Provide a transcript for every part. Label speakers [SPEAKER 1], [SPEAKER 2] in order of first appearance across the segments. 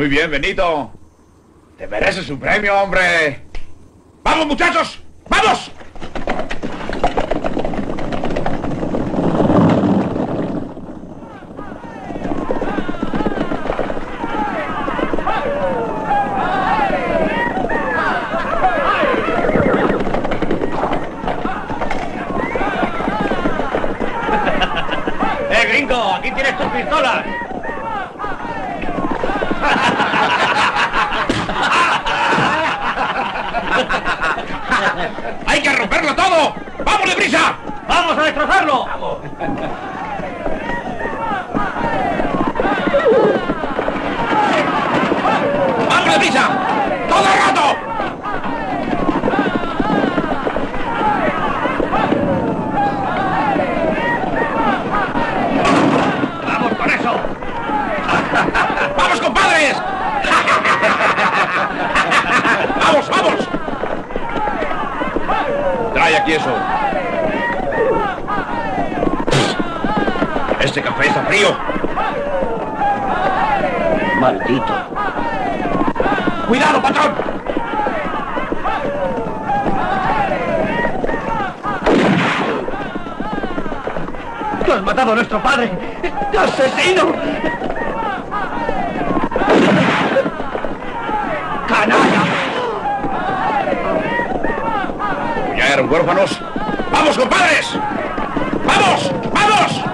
[SPEAKER 1] Muy bien, Benito. Te mereces un premio, hombre. ¡Vamos, muchachos! ¡Vamos!
[SPEAKER 2] Gringo! ¡Aquí tienes tus pistolas!
[SPEAKER 1] ¡Hay que romperlo todo! ¡Vamos deprisa!
[SPEAKER 2] ¡Vamos a destrozarlo! ¡Vamos!
[SPEAKER 1] ¡Vamos deprisa! ¡Todo el rato!
[SPEAKER 2] ¡Vamos con eso!
[SPEAKER 1] ¡Vamos, compadres! ¡Vamos, vamos! Trae aquí eso. Este café está frío.
[SPEAKER 2] ¡Maldito!
[SPEAKER 1] ¡Cuidado, patrón!
[SPEAKER 2] ¡Tú has matado a nuestro padre! ¡Asesino! ¡Canalla!
[SPEAKER 1] ¿Ya eran huérfanos? ¡Vamos, compadres! ¡Vamos! ¡Vamos!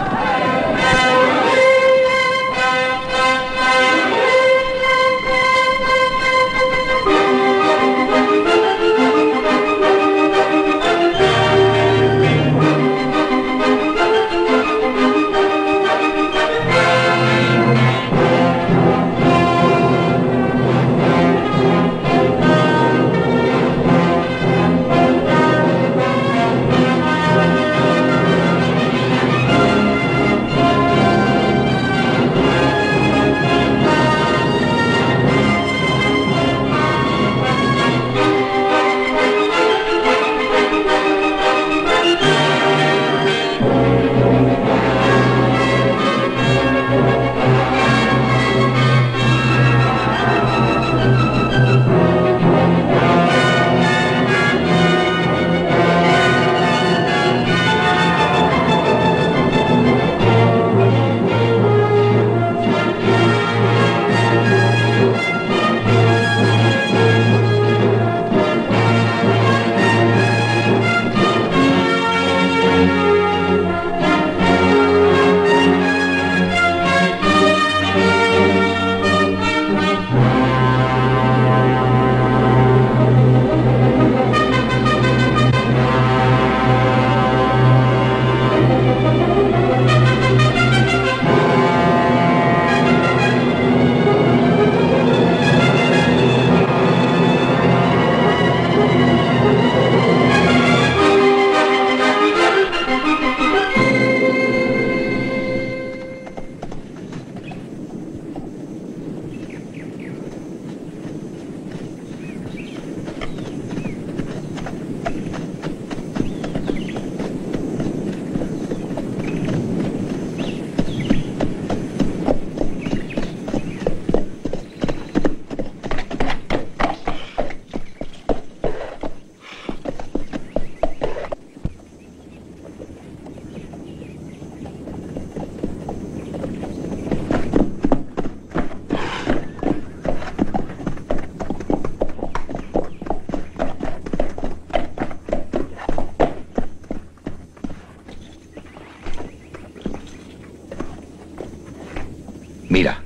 [SPEAKER 3] Mira.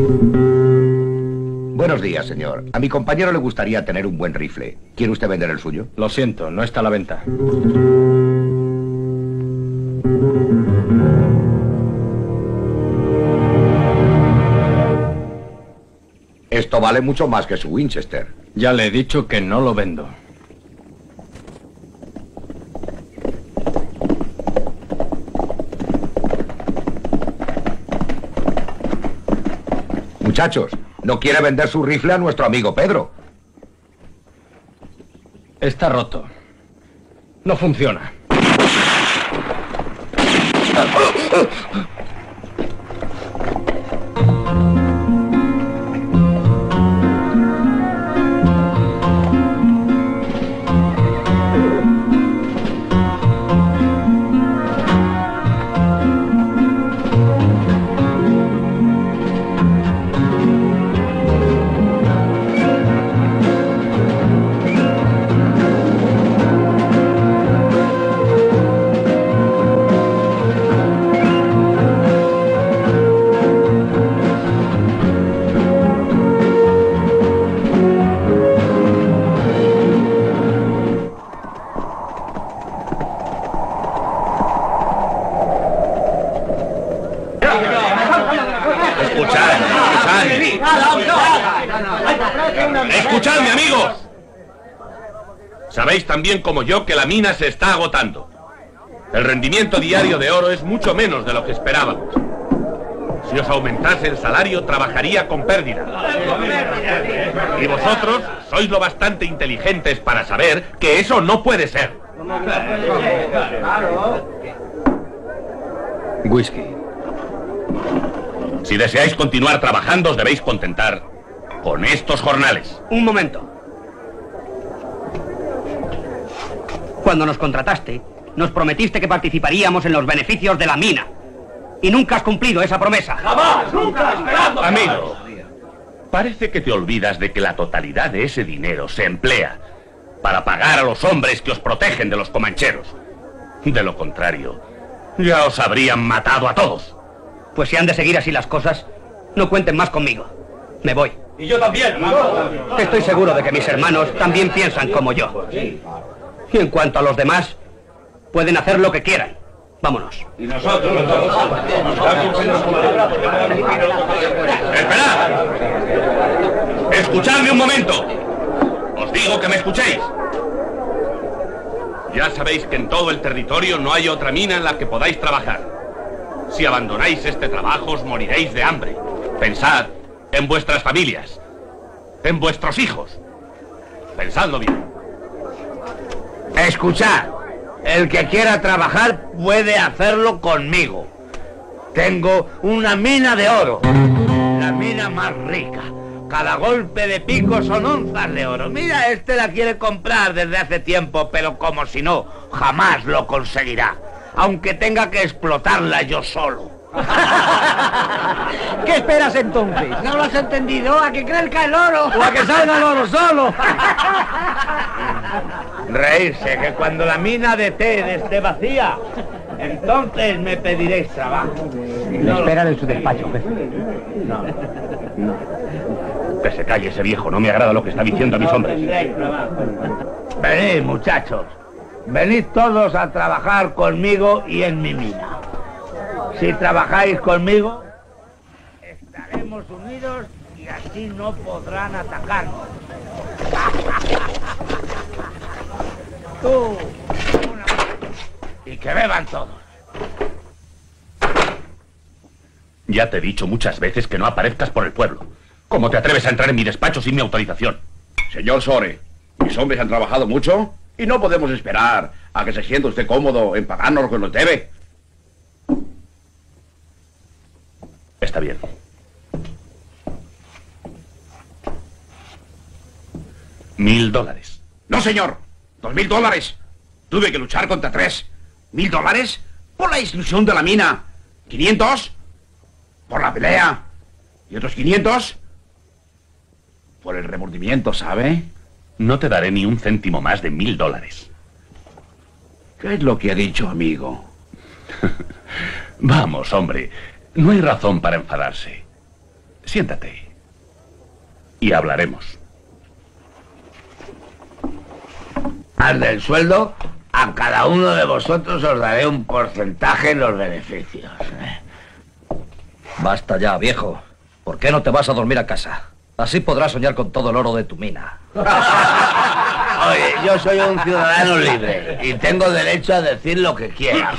[SPEAKER 3] Buenos días, señor. A mi compañero le gustaría tener un buen rifle. ¿Quiere usted vender el suyo?
[SPEAKER 4] Lo siento, no está a la venta.
[SPEAKER 3] Esto vale mucho más que su Winchester.
[SPEAKER 4] Ya le he dicho que no lo vendo.
[SPEAKER 3] Muchachos, ¿no quiere vender su rifle a nuestro amigo Pedro?
[SPEAKER 4] Está roto. No funciona.
[SPEAKER 5] ¡Escuchadme, amigos! Sabéis tan bien como yo que la mina se está agotando. El rendimiento diario de oro es mucho menos de lo que esperábamos. Si os aumentase el salario, trabajaría con pérdida. Y vosotros sois lo bastante inteligentes para saber que eso no puede ser.
[SPEAKER 4] Whisky.
[SPEAKER 5] Si deseáis continuar trabajando, os debéis contentar con estos jornales.
[SPEAKER 2] Un momento. Cuando nos contrataste, nos prometiste que participaríamos en los beneficios de la mina. Y nunca has cumplido esa promesa.
[SPEAKER 5] ¡Jamás! ¡Nunca! ¡Esperando! Amigo, parece que te olvidas de que la totalidad de ese dinero se emplea para pagar a los hombres que os protegen de los comancheros. De lo contrario, ya os habrían matado a todos.
[SPEAKER 2] Pues si han de seguir así las cosas, no cuenten más conmigo. Me voy.
[SPEAKER 1] Y yo también.
[SPEAKER 2] Estoy seguro de que mis hermanos también piensan como yo. Y en cuanto a los demás, pueden hacer lo que quieran. Vámonos.
[SPEAKER 1] Y nosotros.
[SPEAKER 5] ¡Esperad! ¡Escuchadme un momento! Os digo que me escuchéis. Ya sabéis que en todo el territorio no hay otra mina en la que podáis trabajar. Si abandonáis este trabajo, os moriréis de hambre. Pensad en vuestras familias, en vuestros hijos. Pensadlo bien.
[SPEAKER 6] Escuchad, el que quiera trabajar puede hacerlo conmigo. Tengo una mina de oro, la mina más rica. Cada golpe de pico son onzas de oro. Mira, este la quiere comprar desde hace tiempo, pero como si no, jamás lo conseguirá. Aunque tenga que explotarla yo solo.
[SPEAKER 2] ¿Qué esperas entonces?
[SPEAKER 6] ¿No lo has entendido? ¿A que crezca el oro?
[SPEAKER 2] ¿O a que salga el oro solo?
[SPEAKER 6] Reírse, que cuando la mina de té esté vacía, entonces me pediréis trabajo.
[SPEAKER 2] Le esperan en su despacho, jefe.
[SPEAKER 5] Que se calle ese viejo, no me agrada lo que está diciendo a mis hombres.
[SPEAKER 6] Venid, muchachos. Venid todos a trabajar conmigo y en mi mina. Si trabajáis conmigo, estaremos unidos y así no podrán atacarnos. Tú, y que beban todos.
[SPEAKER 5] Ya te he dicho muchas veces que no aparezcas por el pueblo. ¿Cómo te atreves a entrar en mi despacho sin mi autorización?
[SPEAKER 1] Señor Sore, mis hombres han trabajado mucho y no podemos esperar a que se sienta usted cómodo en pagarnos lo que nos debe.
[SPEAKER 5] Está bien. $1000.
[SPEAKER 1] No, señor. $2000. Tuve que luchar contra 3. $1000 por la inscripción de la mina. 500 por la pelea. Y otros 500 por el remordimiento, ¿sabe?
[SPEAKER 5] No te daré ni un céntimo más de $1000.
[SPEAKER 1] ¿Qué es lo que ha dicho, amigo?
[SPEAKER 5] Vamos, hombre. No hay razón para enfadarse. Siéntate. Y hablaremos.
[SPEAKER 6] Al del sueldo, a cada uno de vosotros os daré un porcentaje en los beneficios.
[SPEAKER 2] Basta ya, viejo. ¿Por qué no te vas a dormir a casa? Así podrás soñar con todo el oro de tu mina.
[SPEAKER 6] Oye, yo soy un ciudadano libre y tengo derecho a decir lo que quiera.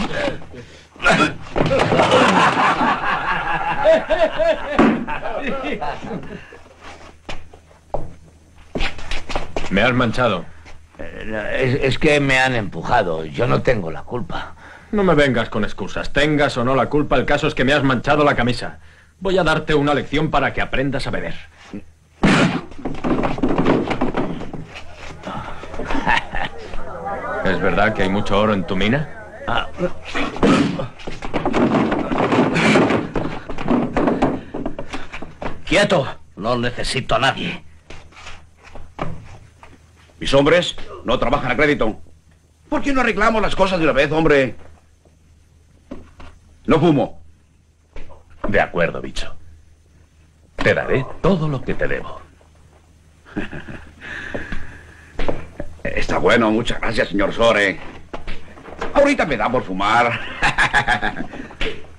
[SPEAKER 4] Me has manchado.
[SPEAKER 6] Es que me han empujado. Yo no tengo la culpa.
[SPEAKER 4] No me vengas con excusas. Tengas o no la culpa, el caso es que me has manchado la camisa. Voy a darte una lección para que aprendas a beber. ¿Es verdad que hay mucho oro en tu mina?
[SPEAKER 6] ¡Quieto! No necesito a nadie.
[SPEAKER 1] Mis hombres no trabajan a crédito. ¿Por qué no arreglamos las cosas de una vez, hombre? No fumo.
[SPEAKER 5] De acuerdo, bicho. Te daré todo lo que te debo.
[SPEAKER 1] Está bueno, muchas gracias, señor Sore. Ahorita me da por fumar.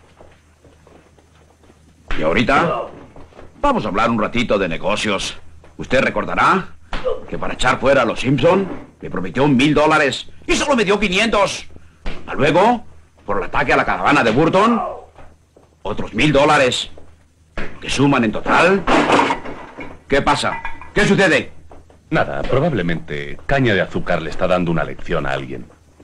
[SPEAKER 1] Y ahorita vamos a hablar un ratito de negocios. Usted recordará que para echar fuera a los Simpson me prometió $1000 y solo me dio 500. Luego, por el ataque a la caravana de Burton, otros $1000, que suman en total. ¿Qué pasa? ¿Qué sucede?
[SPEAKER 5] Nada, probablemente Caña de Azúcar le está dando una lección a alguien.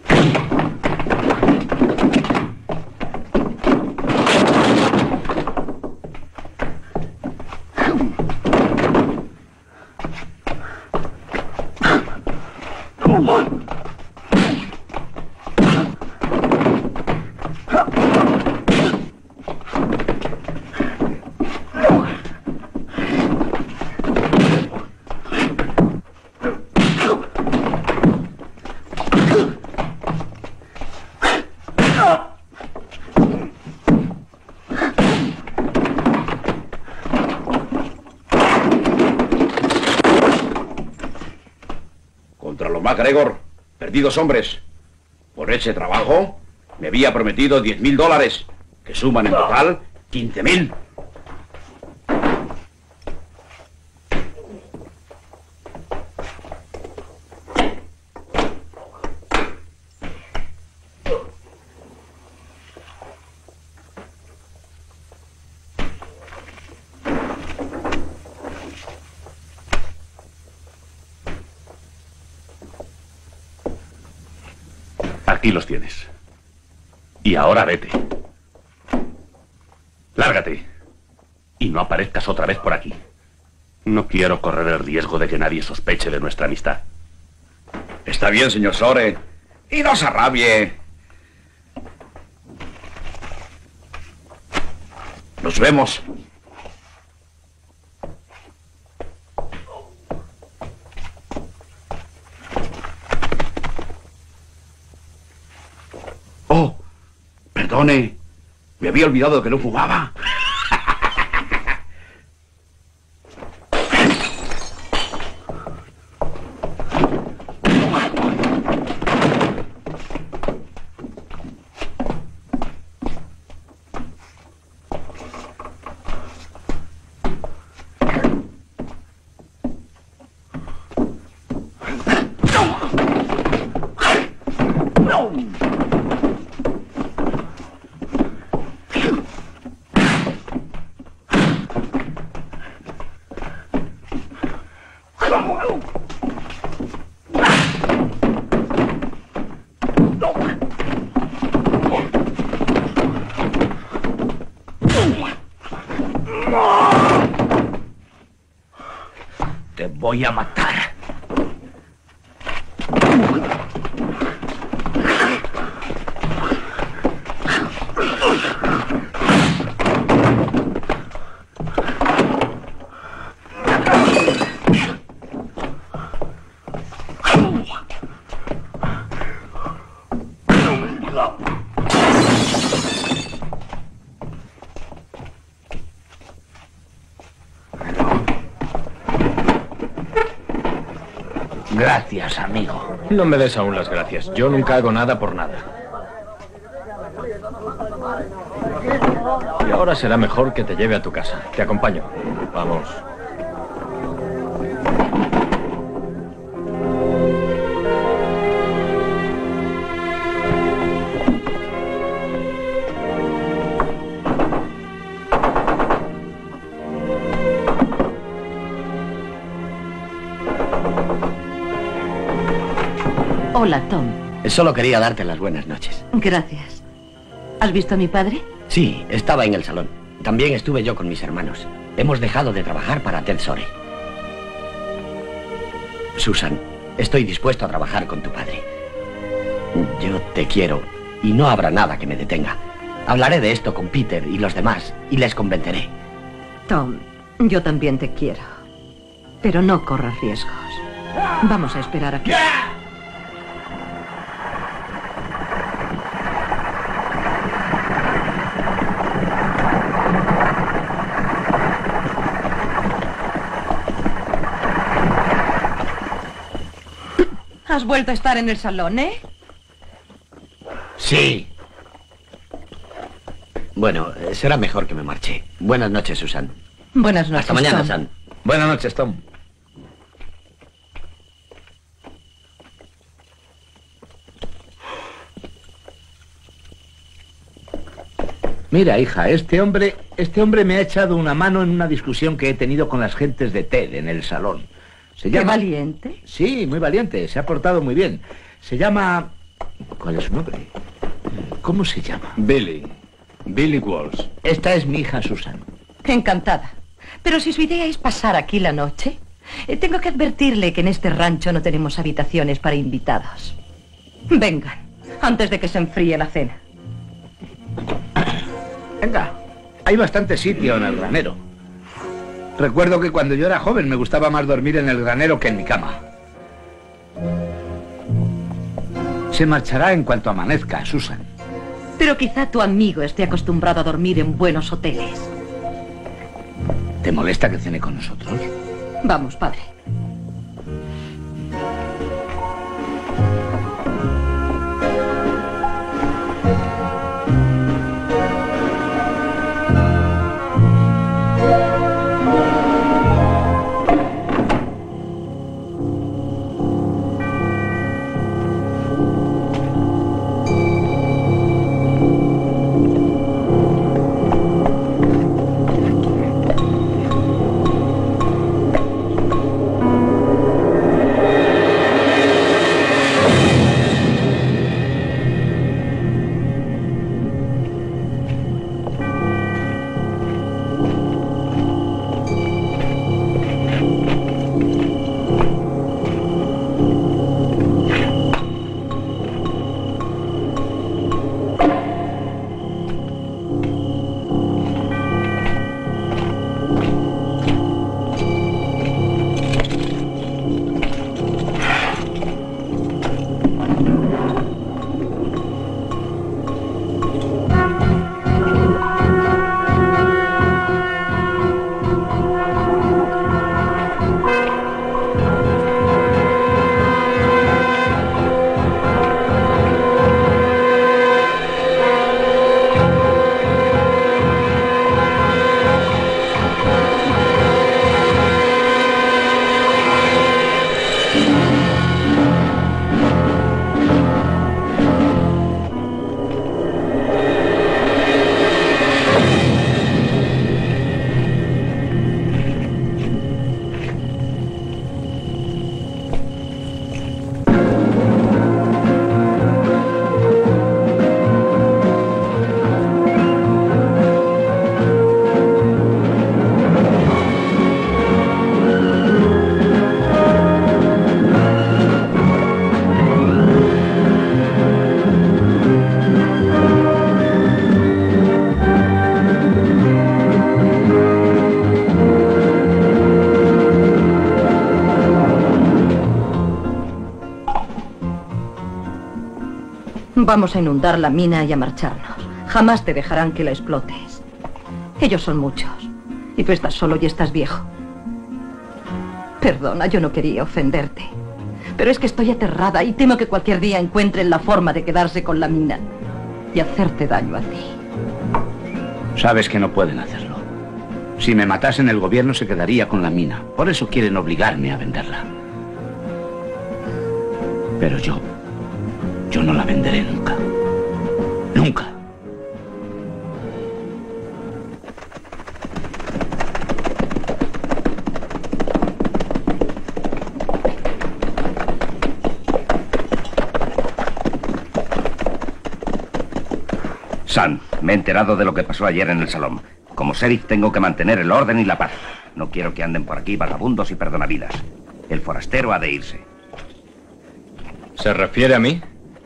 [SPEAKER 1] MacGregor, perdí 2 hombres. Por ese trabajo me había prometido $10.000, que suman en total 15.000.
[SPEAKER 5] Aquí los tienes. Y ahora vete. Lárgate. Y no aparezcas otra vez por aquí. No quiero correr el riesgo de que nadie sospeche de nuestra amistad.
[SPEAKER 1] Está bien, señor Sore. Y no se arrabie. Nos vemos. Oh, perdone. Me había olvidado que no fumaba. Te voy a matar. Gracias, amigo.
[SPEAKER 4] No me des aún las gracias. Yo nunca hago nada por nada. Y ahora será mejor que te lleve a tu casa. Te acompaño. Vamos.
[SPEAKER 7] Hola, Tom.
[SPEAKER 6] Solo quería darte las buenas noches.
[SPEAKER 7] Gracias. ¿Has visto a mi padre?
[SPEAKER 6] Sí, estaba en el salón. También estuve yo con mis hermanos. Hemos dejado de trabajar para Ted Sore. Susan, estoy dispuesto a trabajar con tu padre. Yo te quiero y no habrá nada que me detenga. Hablaré de esto con Peter y los demás y les convenceré.
[SPEAKER 7] Tom, yo también te quiero. Pero no corras riesgos. Vamos a esperar aquí. ¿Has vuelto a estar en el salón,
[SPEAKER 6] Sí. Bueno, será mejor que me marche. Buenas noches, Susan.
[SPEAKER 7] Buenas noches,
[SPEAKER 6] Hasta mañana,
[SPEAKER 7] Tom.
[SPEAKER 6] Sam.
[SPEAKER 8] Buenas noches, Tom.
[SPEAKER 6] Mira, hija, este hombre me ha echado una mano en una discusión que he tenido con las gentes de TED en el salón.
[SPEAKER 7] ¿Qué valiente?
[SPEAKER 6] Sí, muy valiente, se ha portado muy bien. Se llama... ¿Cuál es su nombre? ¿Cómo se llama?
[SPEAKER 4] Billy Walsh.
[SPEAKER 6] Esta es mi hija Susan.
[SPEAKER 7] Encantada. Pero si su idea es pasar aquí la noche, tengo que advertirle que en este rancho no tenemos habitaciones para invitados. Vengan, antes de que se enfríe la cena.
[SPEAKER 6] Venga, hay bastante sitio en el granero. Recuerdo que cuando yo era joven me gustaba más dormir en el granero que en mi cama. Se marchará en cuanto amanezca, Susan.
[SPEAKER 7] Pero quizá tu amigo esté acostumbrado a dormir en buenos hoteles.
[SPEAKER 6] ¿Te molesta que cene con nosotros?
[SPEAKER 7] Vamos, padre. Vamos a inundar la mina y a marcharnos. Jamás te dejarán que la explotes. Ellos son muchos. Y tú estás solo y estás viejo. Perdona, yo no quería ofenderte. Pero es que estoy aterrada y temo que cualquier día encuentren la forma de quedarse con la mina y hacerte daño a ti.
[SPEAKER 6] Sabes que no pueden hacerlo. Si me matasen, el gobierno se quedaría con la mina. Por eso quieren obligarme a venderla. Pero yo no la venderé nunca. Nunca.
[SPEAKER 3] Sam, me he enterado de lo que pasó ayer en el salón. Como sheriff tengo que mantener el orden y la paz. No quiero que anden por aquí vagabundos y perdonavidas. El forastero ha de irse.
[SPEAKER 4] ¿Se refiere a mí?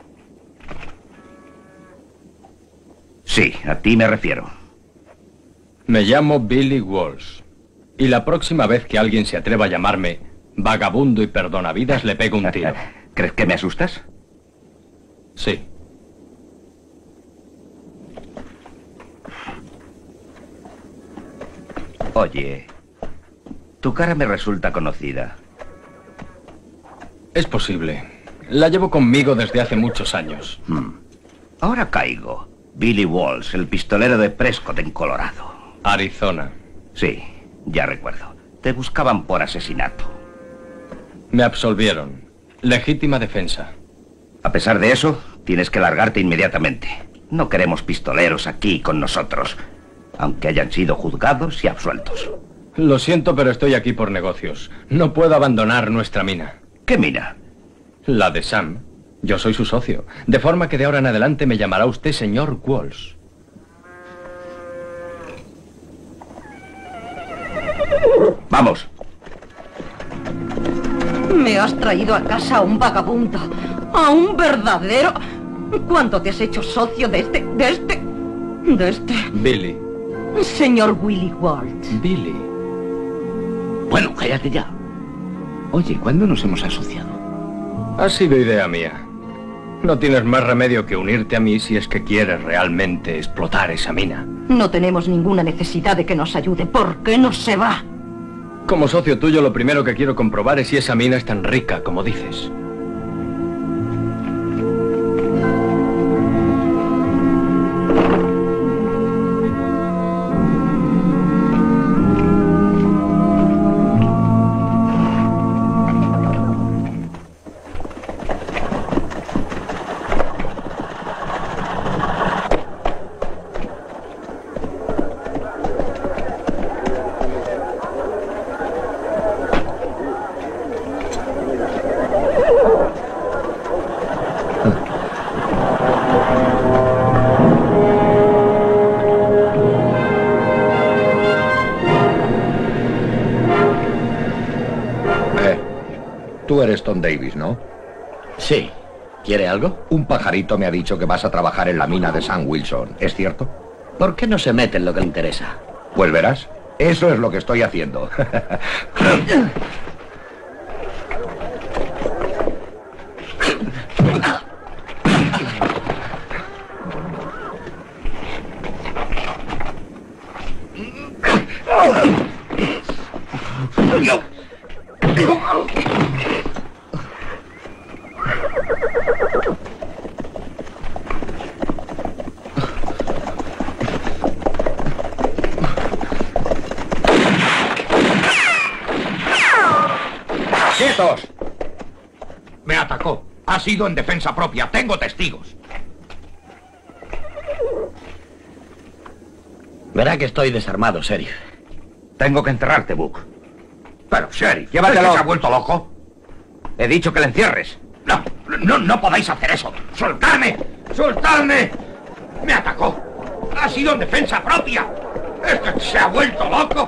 [SPEAKER 3] Sí, a ti me refiero.
[SPEAKER 4] Me llamo Billy Walsh. Y la próxima vez que alguien se atreva a llamarme vagabundo y perdonavidas, le pego un tiro.
[SPEAKER 3] ¿Crees que me asustas?
[SPEAKER 4] Sí.
[SPEAKER 3] Oye, tu cara me resulta conocida.
[SPEAKER 4] Es posible. La llevo conmigo desde hace muchos años.
[SPEAKER 3] Ahora caigo. Billy Walsh, el pistolero de Prescott en Colorado.
[SPEAKER 4] Arizona.
[SPEAKER 3] Sí, ya recuerdo. Te buscaban por asesinato.
[SPEAKER 4] Me absolvieron. Legítima defensa.
[SPEAKER 3] A pesar de eso, tienes que largarte inmediatamente. No queremos pistoleros aquí con nosotros, aunque hayan sido juzgados y absueltos.
[SPEAKER 4] Lo siento, pero estoy aquí por negocios. No puedo abandonar nuestra mina.
[SPEAKER 3] ¿Qué mina?
[SPEAKER 4] La de Sam. Yo soy su socio. De forma que de ahora en adelante me llamará usted señor Walsh.
[SPEAKER 3] Vamos.
[SPEAKER 7] Me has traído a casa a un vagabundo. A un verdadero... ¿Cuánto te has hecho socio de este...
[SPEAKER 4] Billy.
[SPEAKER 7] Señor Willie Walsh?
[SPEAKER 4] Billy.
[SPEAKER 6] Bueno, cállate ya. Oye, ¿cuándo nos hemos asociado?
[SPEAKER 4] Ha sido idea mía. No tienes más remedio que unirte a mí si es que quieres realmente explotar esa mina.
[SPEAKER 7] No tenemos ninguna necesidad de que nos ayude. ¿Por qué no se va?
[SPEAKER 4] Como socio tuyo, lo primero que quiero comprobar es si esa mina es tan rica como dices.
[SPEAKER 8] Tú eres Tom Davis, ¿no?
[SPEAKER 6] Sí. ¿Quiere algo?
[SPEAKER 8] Un pajarito me ha dicho que vas a trabajar en la mina de Sam Wilson. ¿Es cierto?
[SPEAKER 6] ¿Por qué no se mete en lo que le interesa?
[SPEAKER 8] Pues verás. Eso es lo que estoy haciendo. ¡Quietos! Me atacó. Ha sido en defensa propia. Tengo testigos.
[SPEAKER 6] Verá que estoy desarmado, Sheriff.
[SPEAKER 3] Tengo que enterrarte, Buck.
[SPEAKER 8] Pero, Sheriff,
[SPEAKER 3] Llévatelo.
[SPEAKER 8] ¿es que se ha vuelto loco?
[SPEAKER 3] He dicho que le encierres.
[SPEAKER 8] No podéis hacer eso. ¡Soltadme! ¡Soltadme! Me atacó. Ha sido en defensa propia. ¿Es que se ha vuelto loco?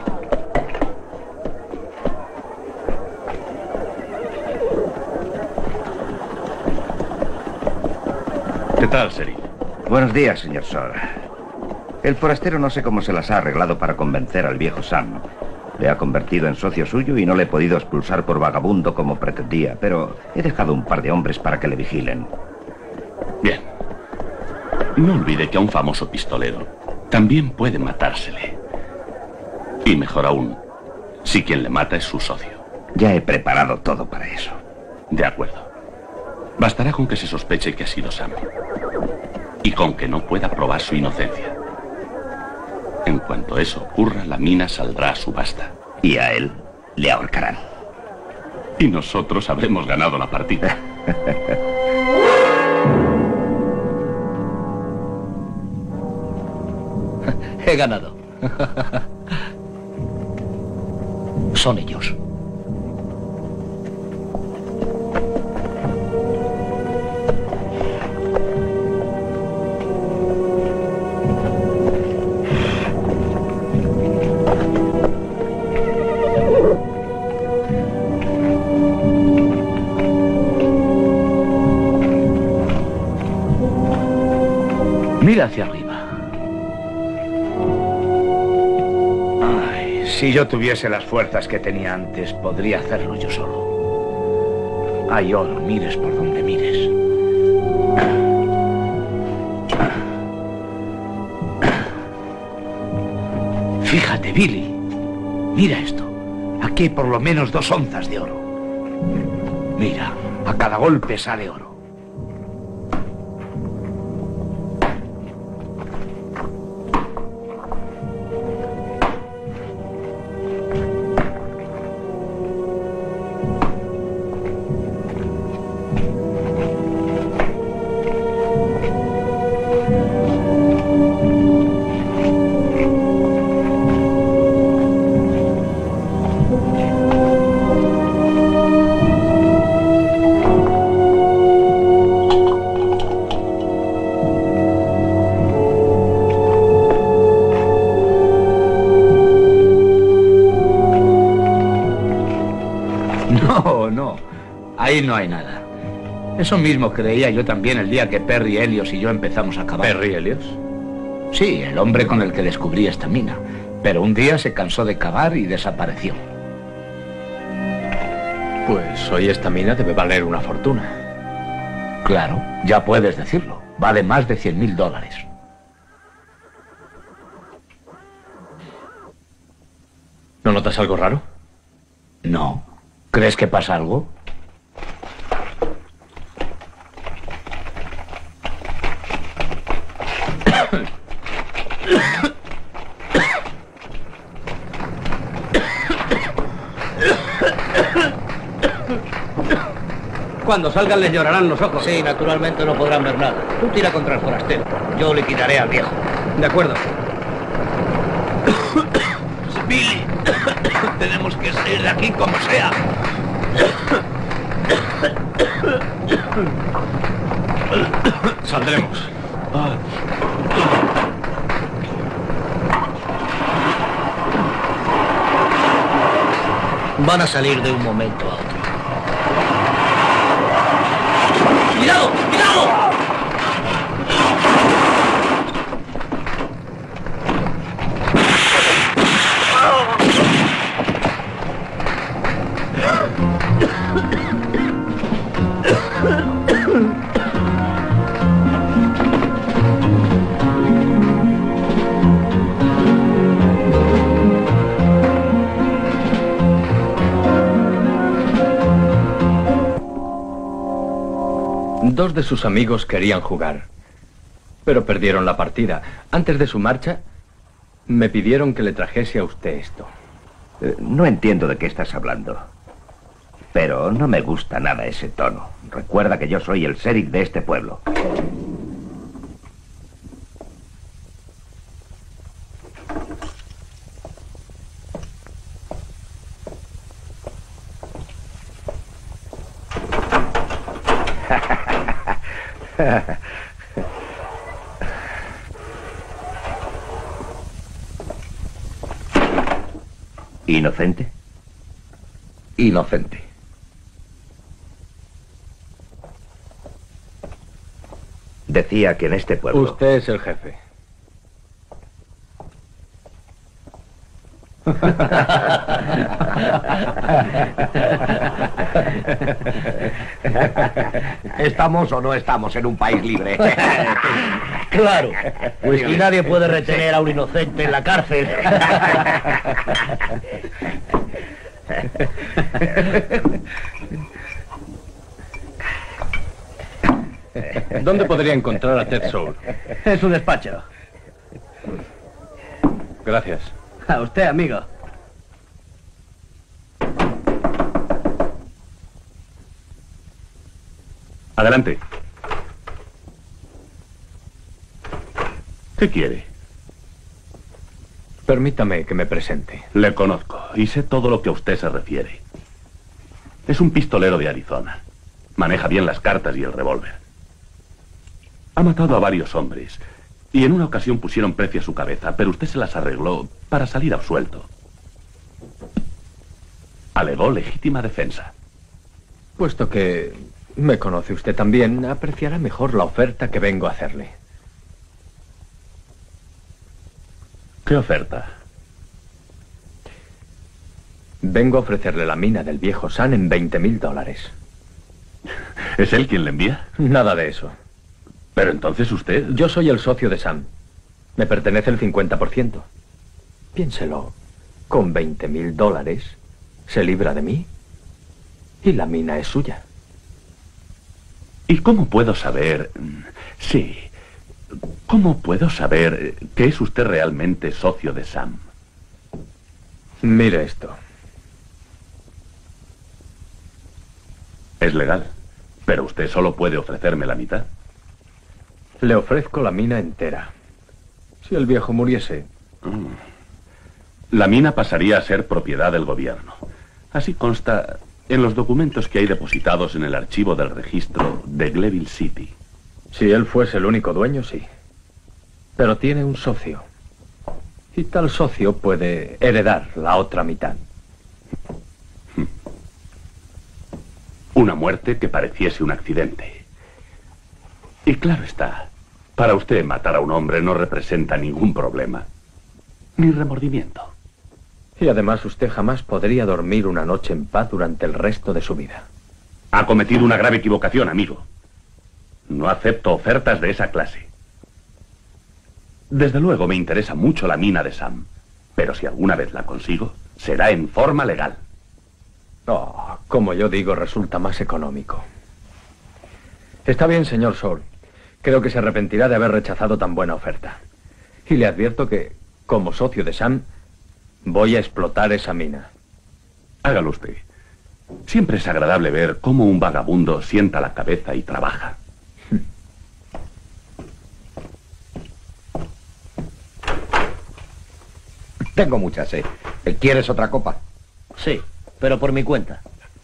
[SPEAKER 5] ¿Qué tal, Sheriff?
[SPEAKER 3] Buenos días, señor Shore. El forastero no sé cómo se las ha arreglado para convencer al viejo Sam. Le ha convertido en socio suyo y no le he podido expulsar por vagabundo como pretendía, pero he dejado un par de hombres para que le vigilen.
[SPEAKER 5] Bien. No olvide que a un famoso pistolero también puede matársele. Y mejor aún, si quien le mata es su socio.
[SPEAKER 3] Ya he preparado todo para eso.
[SPEAKER 5] De acuerdo. Bastará con que se sospeche que ha sido Sam. Y con que no pueda probar su inocencia. En cuanto eso ocurra, la mina saldrá a subasta.
[SPEAKER 3] Y a él le ahorcarán.
[SPEAKER 5] Y nosotros habremos ganado la partida.
[SPEAKER 6] He ganado. Son ellos. Mira hacia arriba. Ay, si yo tuviese las fuerzas que tenía antes, podría hacerlo yo solo. Hay oro, mires por donde mires. Fíjate, Billy. Mira esto. Aquí hay por lo menos 2 onzas de oro. Mira, a cada golpe sale oro. Aquí no hay nada. Eso mismo creía yo también el día que Perry Elliot y yo empezamos a cavar.
[SPEAKER 4] ¿Perry Elliot?
[SPEAKER 6] Sí, el hombre con el que descubrí esta mina. Pero un día se cansó de cavar y desapareció.
[SPEAKER 4] Pues hoy esta mina debe valer una fortuna.
[SPEAKER 6] Claro, ya puedes decirlo. Vale más de $100.000.
[SPEAKER 4] ¿No notas algo raro?
[SPEAKER 6] No. ¿Crees que pasa algo?
[SPEAKER 2] Cuando salgan les llorarán los ojos.
[SPEAKER 9] Sí, naturalmente no podrán ver nada. Tú tira contra el forastero. Yo liquidaré al viejo.
[SPEAKER 2] De acuerdo.
[SPEAKER 6] Billy, tenemos que salir de aquí como sea.
[SPEAKER 4] Saldremos.
[SPEAKER 9] Van a salir de un momento a otro.
[SPEAKER 6] ¡Cuidado! ¡Cuidado!
[SPEAKER 4] Dos de sus amigos querían jugar, pero perdieron la partida. Antes de su marcha, me pidieron que le trajese a usted esto.
[SPEAKER 3] No entiendo de qué estás hablando. Pero no me gusta nada ese tono. Recuerda que yo soy el sheriff de este pueblo. ¿Inocente?
[SPEAKER 6] Inocente.
[SPEAKER 3] Decía que en este pueblo...
[SPEAKER 4] Usted es el jefe.
[SPEAKER 8] ¿Estamos o no estamos en un país libre?
[SPEAKER 9] Claro, pues y nadie puede retener a un inocente en la cárcel.
[SPEAKER 4] ¿Dónde podría encontrar a Ted Soul?
[SPEAKER 2] En su despacho.
[SPEAKER 4] Gracias.
[SPEAKER 2] A usted, amigo.
[SPEAKER 5] Adelante. ¿Qué quiere?
[SPEAKER 4] Permítame que me presente.
[SPEAKER 5] Le conozco y sé todo lo que a usted se refiere. Es un pistolero de Arizona. Maneja bien las cartas y el revólver. Ha matado a varios hombres y en una ocasión pusieron precio a su cabeza, pero usted se las arregló para salir absuelto. Alegó legítima defensa.
[SPEAKER 4] Puesto que me conoce usted también, apreciará mejor la oferta que vengo a hacerle.
[SPEAKER 5] ¿Qué oferta?
[SPEAKER 4] Vengo a ofrecerle la mina del viejo Sam en $20.000.
[SPEAKER 5] ¿Es él quien le envía?
[SPEAKER 4] Nada de eso.
[SPEAKER 5] Pero entonces usted...
[SPEAKER 4] Yo soy el socio de Sam. Me pertenece el 50%. Piénselo. Con $20.000 se libra de mí y la mina es suya.
[SPEAKER 5] ¿Y cómo puedo saber... Sí. ¿Cómo puedo saber que es usted realmente socio de Sam?
[SPEAKER 4] Mire esto.
[SPEAKER 5] Es legal, pero usted solo puede ofrecerme la mitad.
[SPEAKER 4] Le ofrezco la mina entera. Si el viejo muriese...
[SPEAKER 5] La mina pasaría a ser propiedad del gobierno. Así consta en los documentos que hay depositados en el archivo del registro de Glenville City.
[SPEAKER 4] Si él fuese el único dueño, sí. Pero tiene un socio. Y tal socio puede heredar la otra mitad.
[SPEAKER 5] Una muerte que pareciese un accidente. Y claro está, para usted matar a un hombre no representa ningún problema, ni remordimiento.
[SPEAKER 4] Y además usted jamás podría dormir una noche en paz durante el resto de su vida.
[SPEAKER 5] Ha cometido una grave equivocación, amigo. No acepto ofertas de esa clase. Desde luego me interesa mucho la mina de Sam, pero si alguna vez la consigo, será en forma legal.
[SPEAKER 4] Oh, como yo digo, resulta más económico. Está bien, señor Saul. Creo que se arrepentirá de haber rechazado tan buena oferta. Y le advierto que, como socio de Sam, voy a explotar esa mina.
[SPEAKER 5] Hágalo usted. Siempre es agradable ver cómo un vagabundo sienta la cabeza y trabaja.
[SPEAKER 8] Tengo mucha sed. ¿Quieres otra copa?
[SPEAKER 9] Sí, pero por mi cuenta.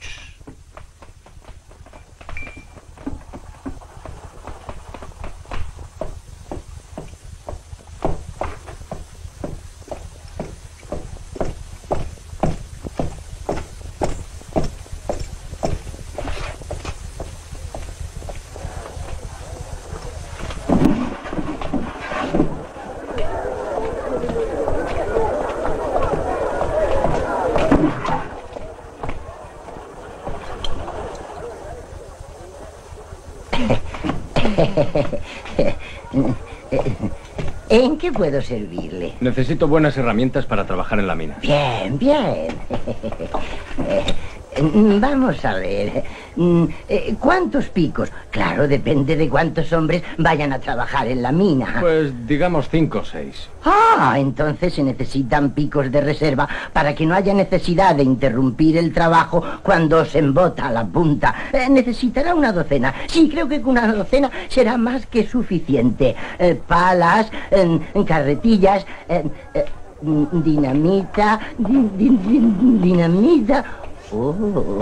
[SPEAKER 10] ¿En qué puedo servirle?
[SPEAKER 4] Necesito buenas herramientas para trabajar en la mina.
[SPEAKER 10] Bien, bien. Vamos a ver. ¿Cuántos picos? Claro, depende de cuántos hombres vayan a trabajar en la mina.
[SPEAKER 4] Pues digamos 5 o 6.
[SPEAKER 10] Ah, entonces se necesitan picos de reserva para que no haya necesidad de interrumpir el trabajo cuando se embota la punta. Necesitará una docena. Sí, creo que con una docena será más que suficiente. Palas, carretillas, dinamita, dinamita. Oh.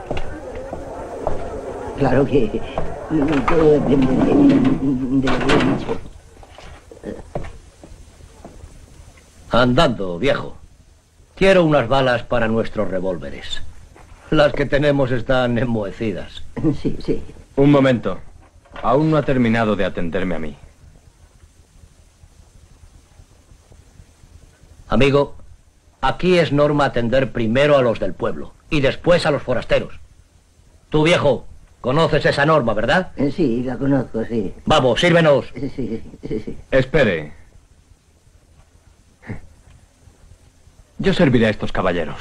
[SPEAKER 10] Claro que...
[SPEAKER 9] Andando, viejo. Quiero unas balas para nuestros revólveres. Las que tenemos están enmohecidas.
[SPEAKER 10] Sí, sí.
[SPEAKER 4] Un momento. Aún no ha terminado de atenderme a mí.
[SPEAKER 9] Amigo, aquí es norma atender primero a los del pueblo y después a los forasteros. Tú, viejo, conoces esa norma, ¿verdad?
[SPEAKER 10] Sí, la conozco, sí.
[SPEAKER 9] Vamos, sírvenos.
[SPEAKER 10] Sí.
[SPEAKER 4] Espere. Yo serviré a estos caballeros.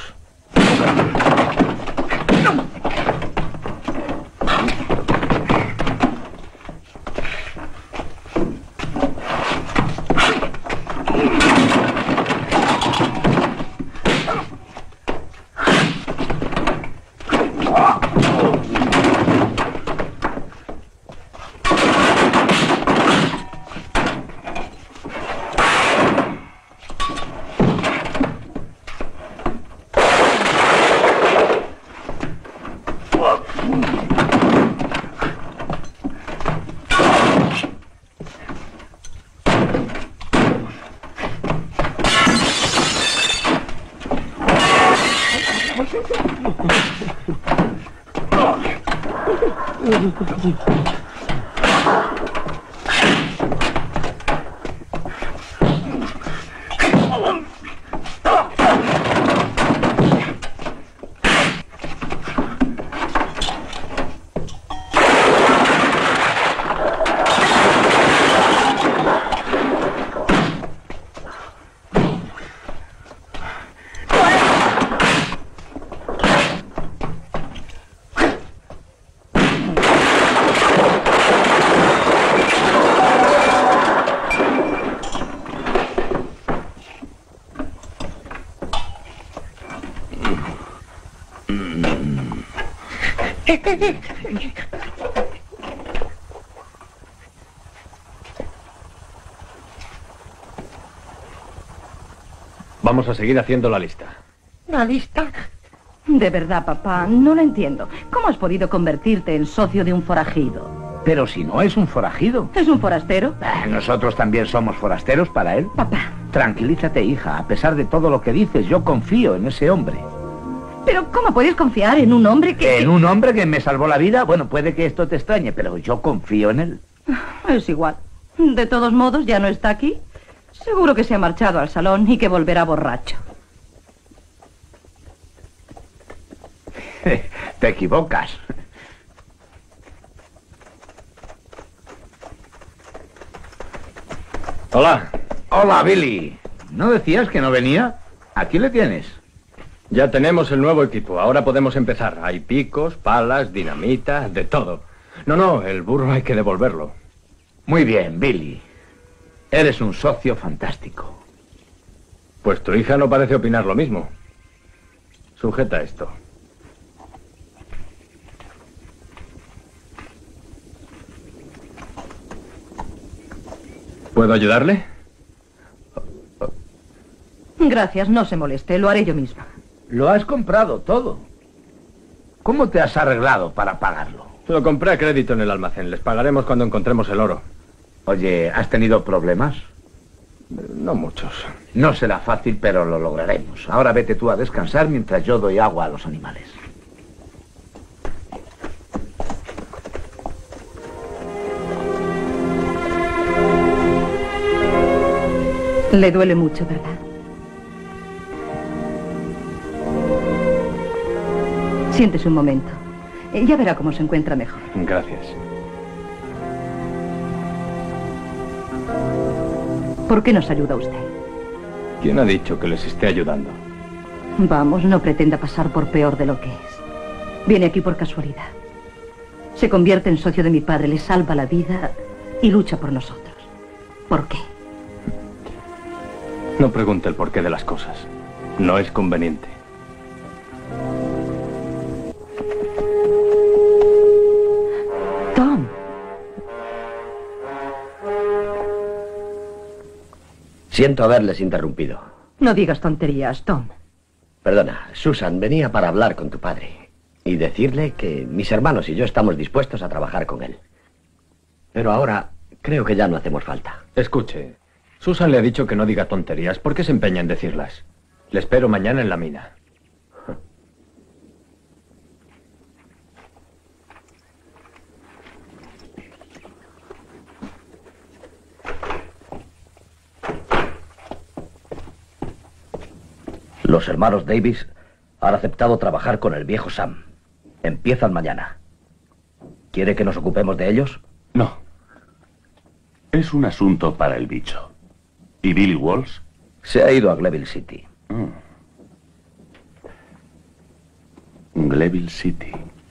[SPEAKER 4] Vamos a seguir haciendo la lista.
[SPEAKER 7] ¿La lista? De verdad, papá, no lo entiendo. ¿Cómo has podido convertirte en socio de un forajido?
[SPEAKER 6] Pero si no es un forajido.
[SPEAKER 7] ¿Es un forastero?
[SPEAKER 6] Nosotros también somos forasteros para él.
[SPEAKER 7] Papá.
[SPEAKER 6] Tranquilízate, hija. A pesar de todo lo que dices, yo confío en ese hombre.
[SPEAKER 7] Pero ¿cómo puedes confiar en un hombre que...
[SPEAKER 6] ¿En un hombre que me salvó la vida? Bueno, puede que esto te extrañe, pero yo confío en él.
[SPEAKER 7] Es igual. De todos modos, ya no está aquí. Seguro que se ha marchado al salón y que volverá borracho.
[SPEAKER 6] Te equivocas.
[SPEAKER 4] Hola.
[SPEAKER 6] Hola, Billy. ¿No decías que no venía? Aquí le tienes.
[SPEAKER 4] Ya tenemos el nuevo equipo. Ahora podemos empezar. Hay picos, palas, dinamita, de todo. No, el burro hay que devolverlo.
[SPEAKER 6] Muy bien, Billy. Eres un socio fantástico.
[SPEAKER 4] Pues tu hija no parece opinar lo mismo. Sujeta esto. ¿Puedo ayudarle?
[SPEAKER 7] Gracias, no se moleste, lo haré yo misma.
[SPEAKER 6] Lo has comprado todo. ¿Cómo te has arreglado para pagarlo?
[SPEAKER 4] Lo compré a crédito en el almacén. Les pagaremos cuando encontremos el oro.
[SPEAKER 6] Oye, ¿has tenido problemas?
[SPEAKER 4] No muchos.
[SPEAKER 6] No será fácil, pero lo lograremos. Ahora vete tú a descansar mientras yo doy agua a los animales.
[SPEAKER 7] Le duele mucho, ¿verdad? Siéntese un momento. Ya verá cómo se encuentra mejor.
[SPEAKER 4] Gracias.
[SPEAKER 7] ¿Por qué nos ayuda usted?
[SPEAKER 4] ¿Quién ha dicho que les esté ayudando?
[SPEAKER 7] Vamos, no pretenda pasar por peor de lo que es. Viene aquí por casualidad. Se convierte en socio de mi padre, le salva la vida y lucha por nosotros. ¿Por qué?
[SPEAKER 4] No pregunte el porqué de las cosas. No es conveniente.
[SPEAKER 7] Tom.
[SPEAKER 9] Siento haberles interrumpido.
[SPEAKER 7] No digas tonterías, Tom.
[SPEAKER 9] Perdona, Susan, venía para hablar con tu padre y decirle que mis hermanos y yo estamos dispuestos a trabajar con él. Pero ahora creo que ya no hacemos falta.
[SPEAKER 4] Escuche, Susan le ha dicho que no diga tonterías. ¿Por qué se empeña en decirlas? Le espero mañana en la mina.
[SPEAKER 9] Los hermanos Davis han aceptado trabajar con el viejo Sam. Empiezan mañana. ¿Quiere que nos ocupemos de ellos?
[SPEAKER 5] No. Es un asunto para el bicho. ¿Y Billy Walsh?
[SPEAKER 9] Se ha ido a Glenville City.
[SPEAKER 5] Glenville City.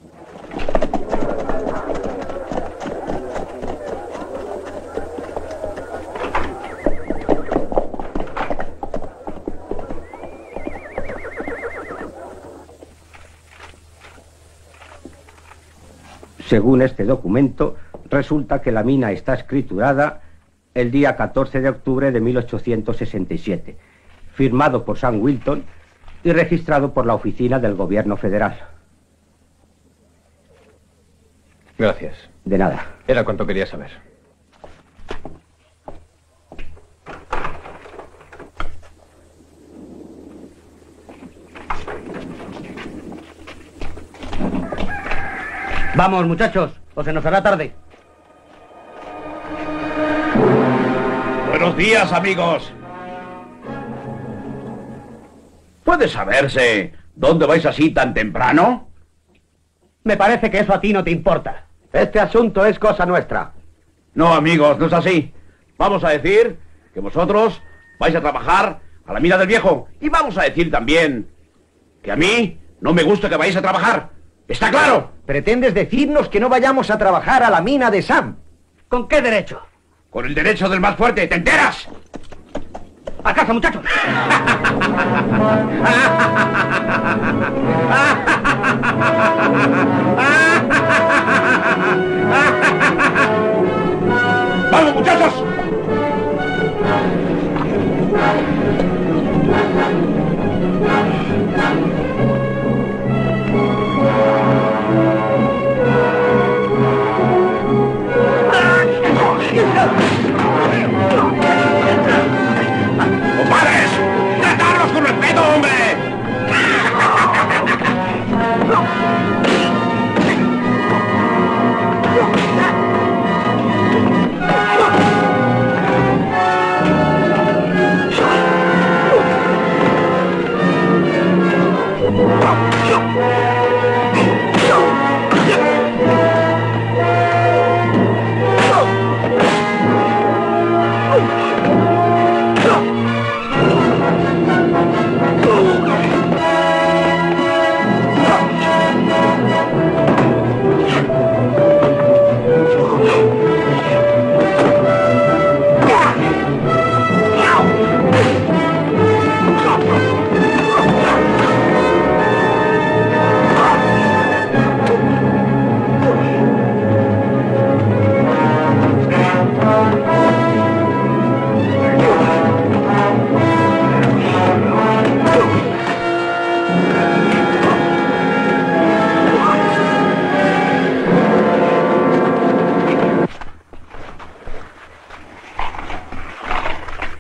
[SPEAKER 11] Según este documento, resulta que la mina está escriturada el día 14 de octubre de 1867, firmado por Sam Wilton y registrado por la oficina del gobierno federal.
[SPEAKER 4] Gracias.
[SPEAKER 11] De nada.
[SPEAKER 4] Era cuanto quería saber.
[SPEAKER 2] Vamos, muchachos, o se nos hará tarde.
[SPEAKER 1] Buenos días, amigos. ¿Puede saberse dónde vais así tan temprano?
[SPEAKER 2] Me parece que eso a ti no te importa.
[SPEAKER 11] Este asunto es cosa nuestra.
[SPEAKER 1] No, amigos, no es así. Vamos a decir que vosotros vais a trabajar a la mina del viejo. Y vamos a decir también que a mí no me gusta que vayáis a trabajar. ¿Está claro?
[SPEAKER 2] ¿Pretendes decirnos que no vayamos a trabajar a la mina de Sam? ¿Con qué derecho?
[SPEAKER 1] Con el derecho del más fuerte, ¿te enteras?
[SPEAKER 2] ¡A casa, muchachos!
[SPEAKER 1] ¡Vamos, muchachos! ¡Compadres! ¡Tratadlos con respeto, hombre!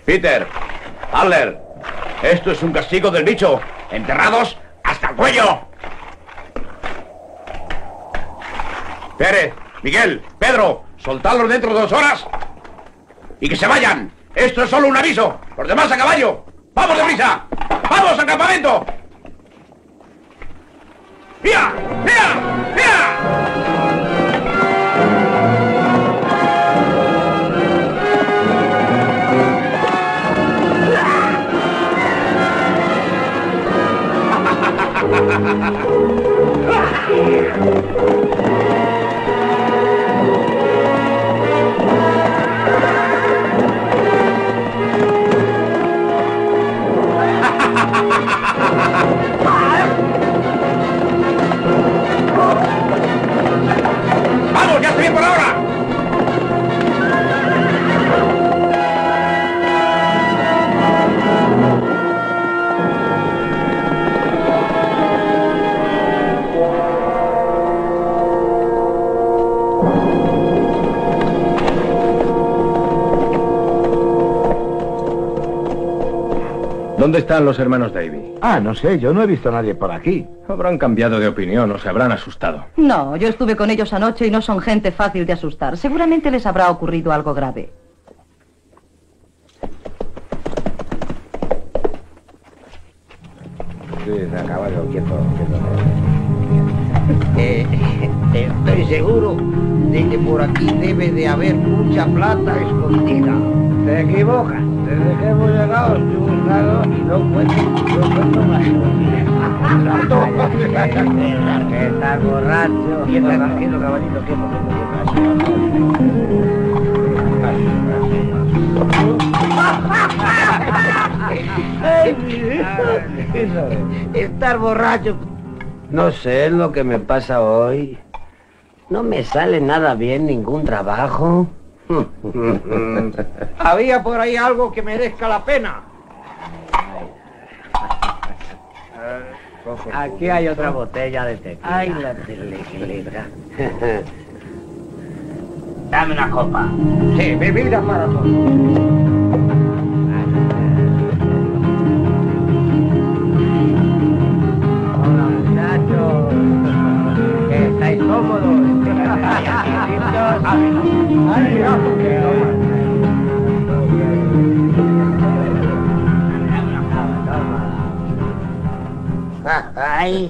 [SPEAKER 1] Peter, Adler, esto es un castigo del bicho. Enterrados hasta el cuello. Pérez, Miguel, Pedro, soltadlos dentro de 2 horas y que se vayan. Esto es solo un aviso. Los demás a caballo. ¡Vamos deprisa! ¡Vamos al campamento! ¡Mira! ¡Mira! ¡Mira! ¡Vamos, ya estoy bien por ahora!
[SPEAKER 4] ¿Dónde están los hermanos Davy?
[SPEAKER 6] Ah, no sé, yo no he visto a nadie por aquí.
[SPEAKER 4] Habrán cambiado de opinión o se habrán asustado.
[SPEAKER 7] No, yo estuve con ellos anoche y no son gente fácil de asustar. Seguramente les habrá ocurrido algo grave.
[SPEAKER 6] Sí, caballo, quieto. Estoy seguro de que por aquí debe de haber mucha plata escondida. Te equivocas. Desde que hemos llegado estoy buscando y no encuentro más. Que estás borracho. Quieto, tranquilo, caballito, quieto. Estar borracho. No sé lo que me pasa hoy. No me sale nada bien ningún trabajo. Había por ahí algo que merezca la pena. Aquí hay otra botella de tequila. Ay, la tequila. Dame una copa. Sí, bebida para todos. Hola, muchachos. Que estáis cómodos. Ay.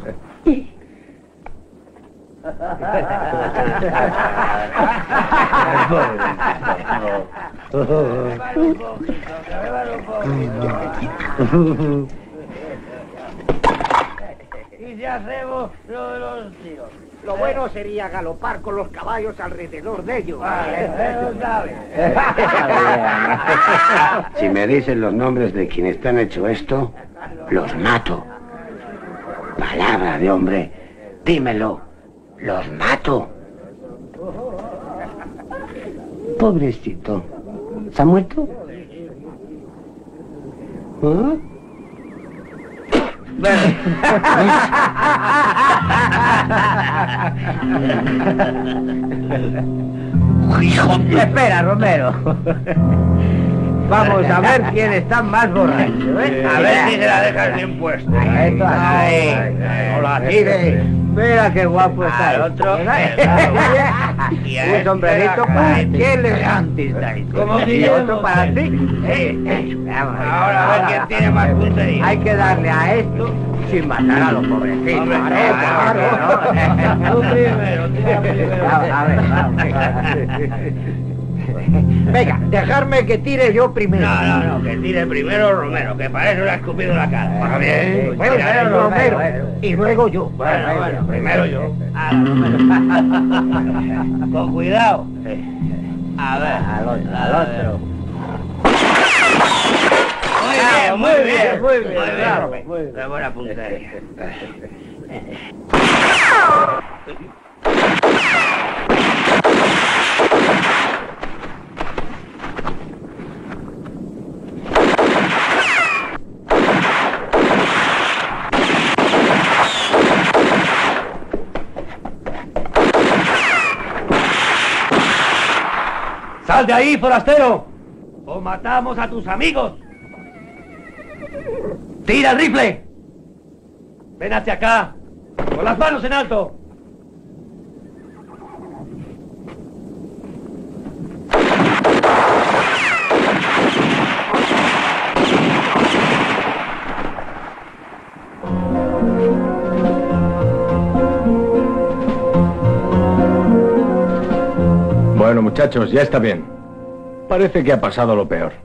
[SPEAKER 6] Y si hacemos lo de los tíos. Lo bueno sería galopar con los caballos alrededor de ellos.
[SPEAKER 12] Si me dicen los nombres de quienes te han hecho esto, los mato. Palabra de hombre, dímelo, los mato. Pobrecito, ¿se ha muerto? ¿Ah?
[SPEAKER 6] Espera, Romero. Vamos a ver quién está más borracho, ¿eh? A ver si se la dejas bien puesta. Esto así. No la tires. Mira qué guapo está el otro. Un sombrerito para ti. Qué elegante estáis. Y otro para ti. Ahora a ver quién tiene más puntería. Hay que darle a esto sin matar a los pobrecitos. Tú primero. A ver, vamos. Venga, dejarme que tire yo primero. No, que tire primero Romero, que para eso le ha escupido la cara. Bueno, bien. Primero Romero y luego yo. Bueno, primero yo. Con cuidado. A ver, al otro. Muy bien. Qué buena puntería.
[SPEAKER 2] ¡Sal de ahí, forastero!
[SPEAKER 6] o matamos a tus amigos. ¡Tira el rifle! Ven hacia acá, con las manos en alto.
[SPEAKER 4] Bueno, muchachos, ya está bien. Parece que ha pasado lo peor.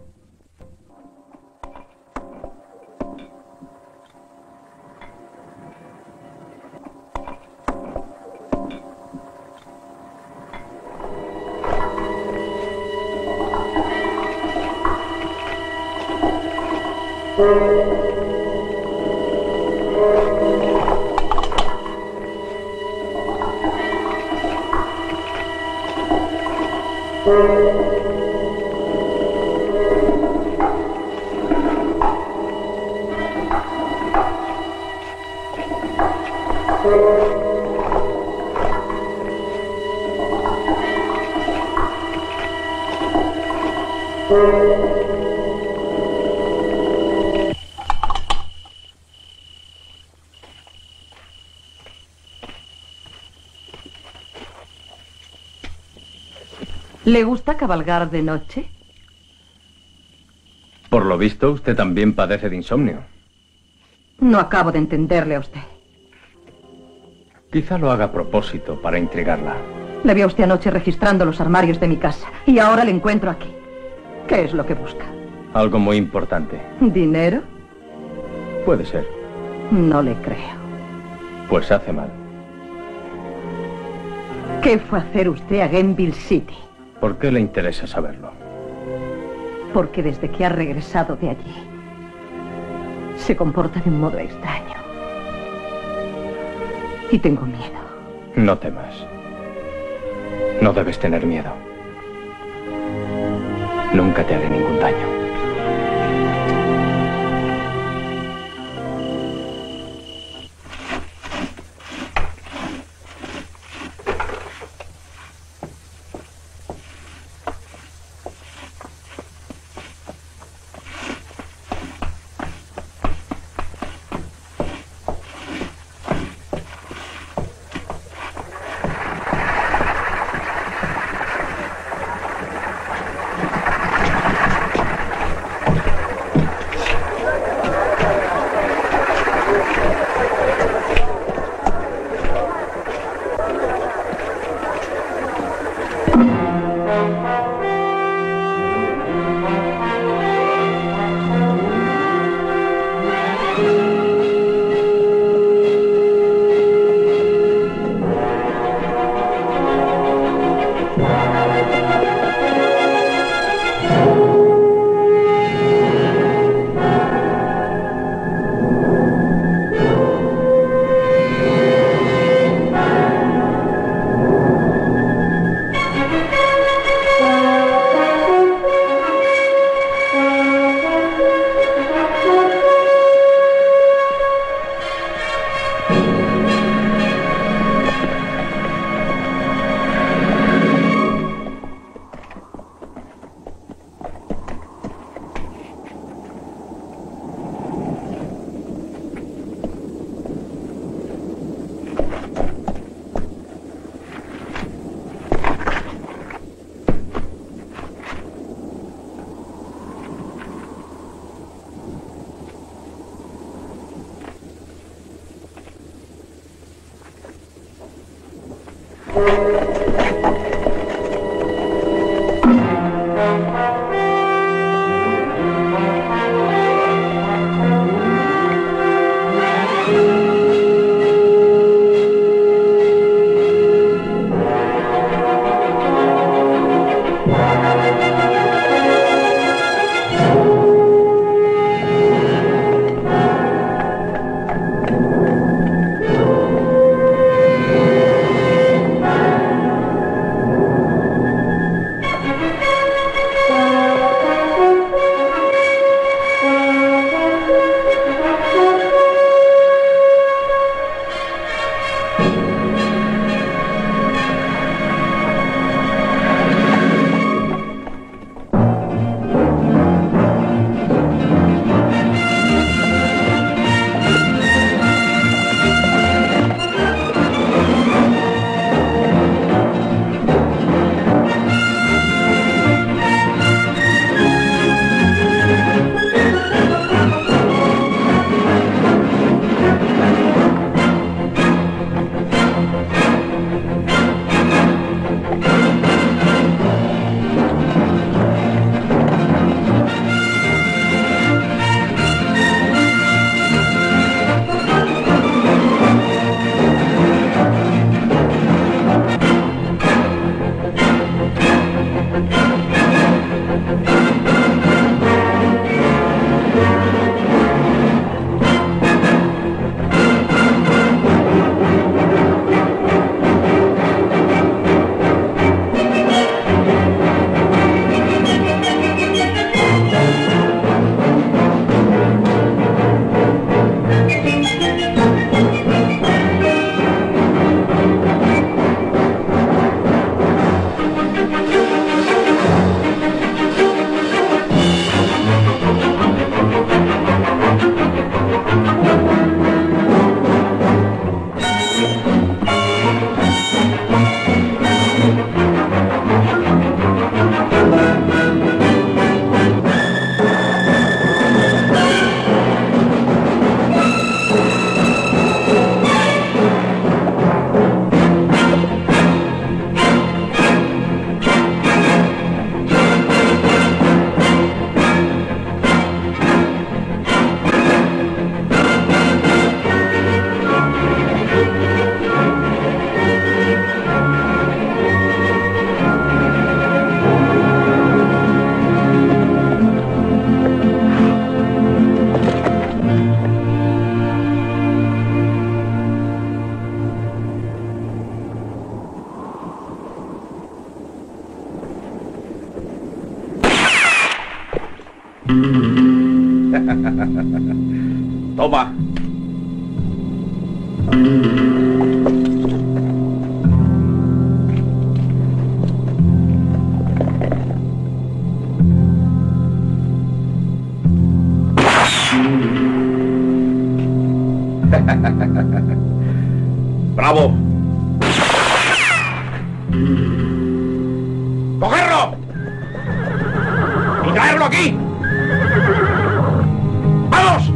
[SPEAKER 7] ¿Le gusta cabalgar de noche?
[SPEAKER 4] Por lo visto, usted también padece de insomnio.
[SPEAKER 7] No acabo de entenderle a usted.
[SPEAKER 4] Quizá lo haga a propósito para intrigarla.
[SPEAKER 7] Le vi a usted anoche registrando los armarios de mi casa y ahora le encuentro aquí. ¿Qué es lo que busca?
[SPEAKER 4] Algo muy importante.
[SPEAKER 7] ¿Dinero?
[SPEAKER 4] Puede ser.
[SPEAKER 7] No le creo.
[SPEAKER 4] Pues hace mal.
[SPEAKER 7] ¿Qué fue a hacer usted a Gainesville City?
[SPEAKER 4] ¿Por qué le interesa saberlo?
[SPEAKER 7] Porque desde que ha regresado de allí se comporta de un modo extraño. Y tengo miedo.
[SPEAKER 4] No temas. No debes tener miedo. Nunca te haré ningún daño.
[SPEAKER 1] Toma. ¡Bravo! ¡Cogerlo! ¡Y traerlo aquí! ¡Vamos!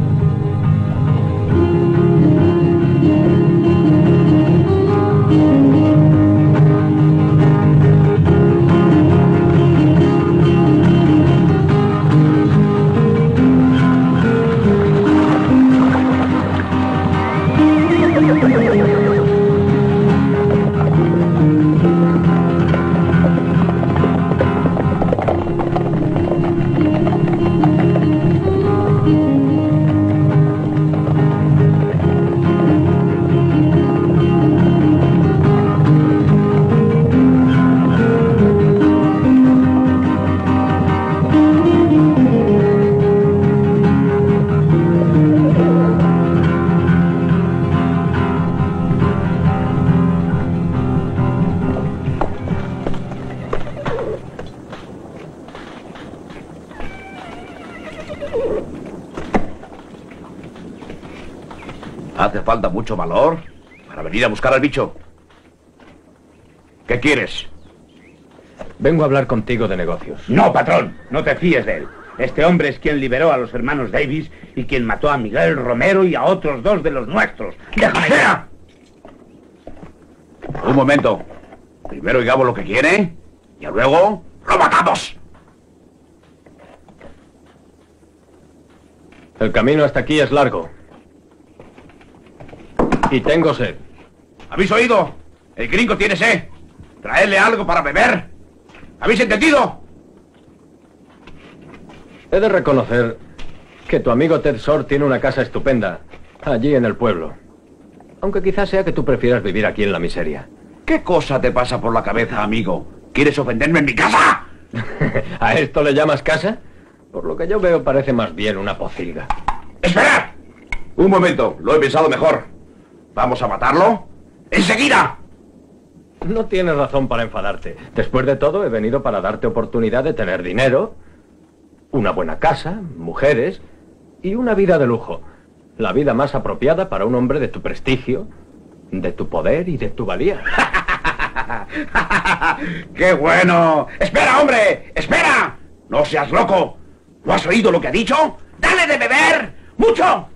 [SPEAKER 1] Hace falta mucho valor para venir a buscar al bicho. ¿Qué quieres?
[SPEAKER 4] Vengo a hablar contigo de negocios.
[SPEAKER 6] No, patrón, no te fíes de él. Este hombre es quien liberó a los hermanos Davis y quien mató a Miguel Romero y a otros 2 de los nuestros. ¡Déjame! ¡Sea!
[SPEAKER 1] Un momento. Primero digamos lo que quiere y luego lo matamos.
[SPEAKER 4] El camino hasta aquí es largo. Y tengo sed.
[SPEAKER 1] ¿Habéis oído? El gringo tiene sed. Traedle algo para beber. ¿Habéis entendido?
[SPEAKER 4] He de reconocer que tu amigo Ted Short tiene una casa estupenda allí en el pueblo. Aunque quizás sea que tú prefieras vivir aquí en la miseria.
[SPEAKER 1] ¿Qué cosa te pasa por la cabeza, amigo? ¿Quieres ofenderme en mi casa?
[SPEAKER 4] ¿A esto le llamas casa? Por lo que yo veo parece más bien una pocilga.
[SPEAKER 1] ¡Esperad! Un momento, lo he pensado mejor. ¿Vamos a matarlo? ¡Enseguida!
[SPEAKER 4] No tienes razón para enfadarte. Después de todo, he venido para darte oportunidad de tener dinero, una buena casa, mujeres y una vida de lujo. La vida más apropiada para un hombre de tu prestigio, de tu poder y de tu valía.
[SPEAKER 1] ¡Qué bueno! ¡Espera, hombre! ¡Espera! ¡No seas loco! ¿No has oído lo que ha dicho? ¡Dale de beber! ¡Mucho!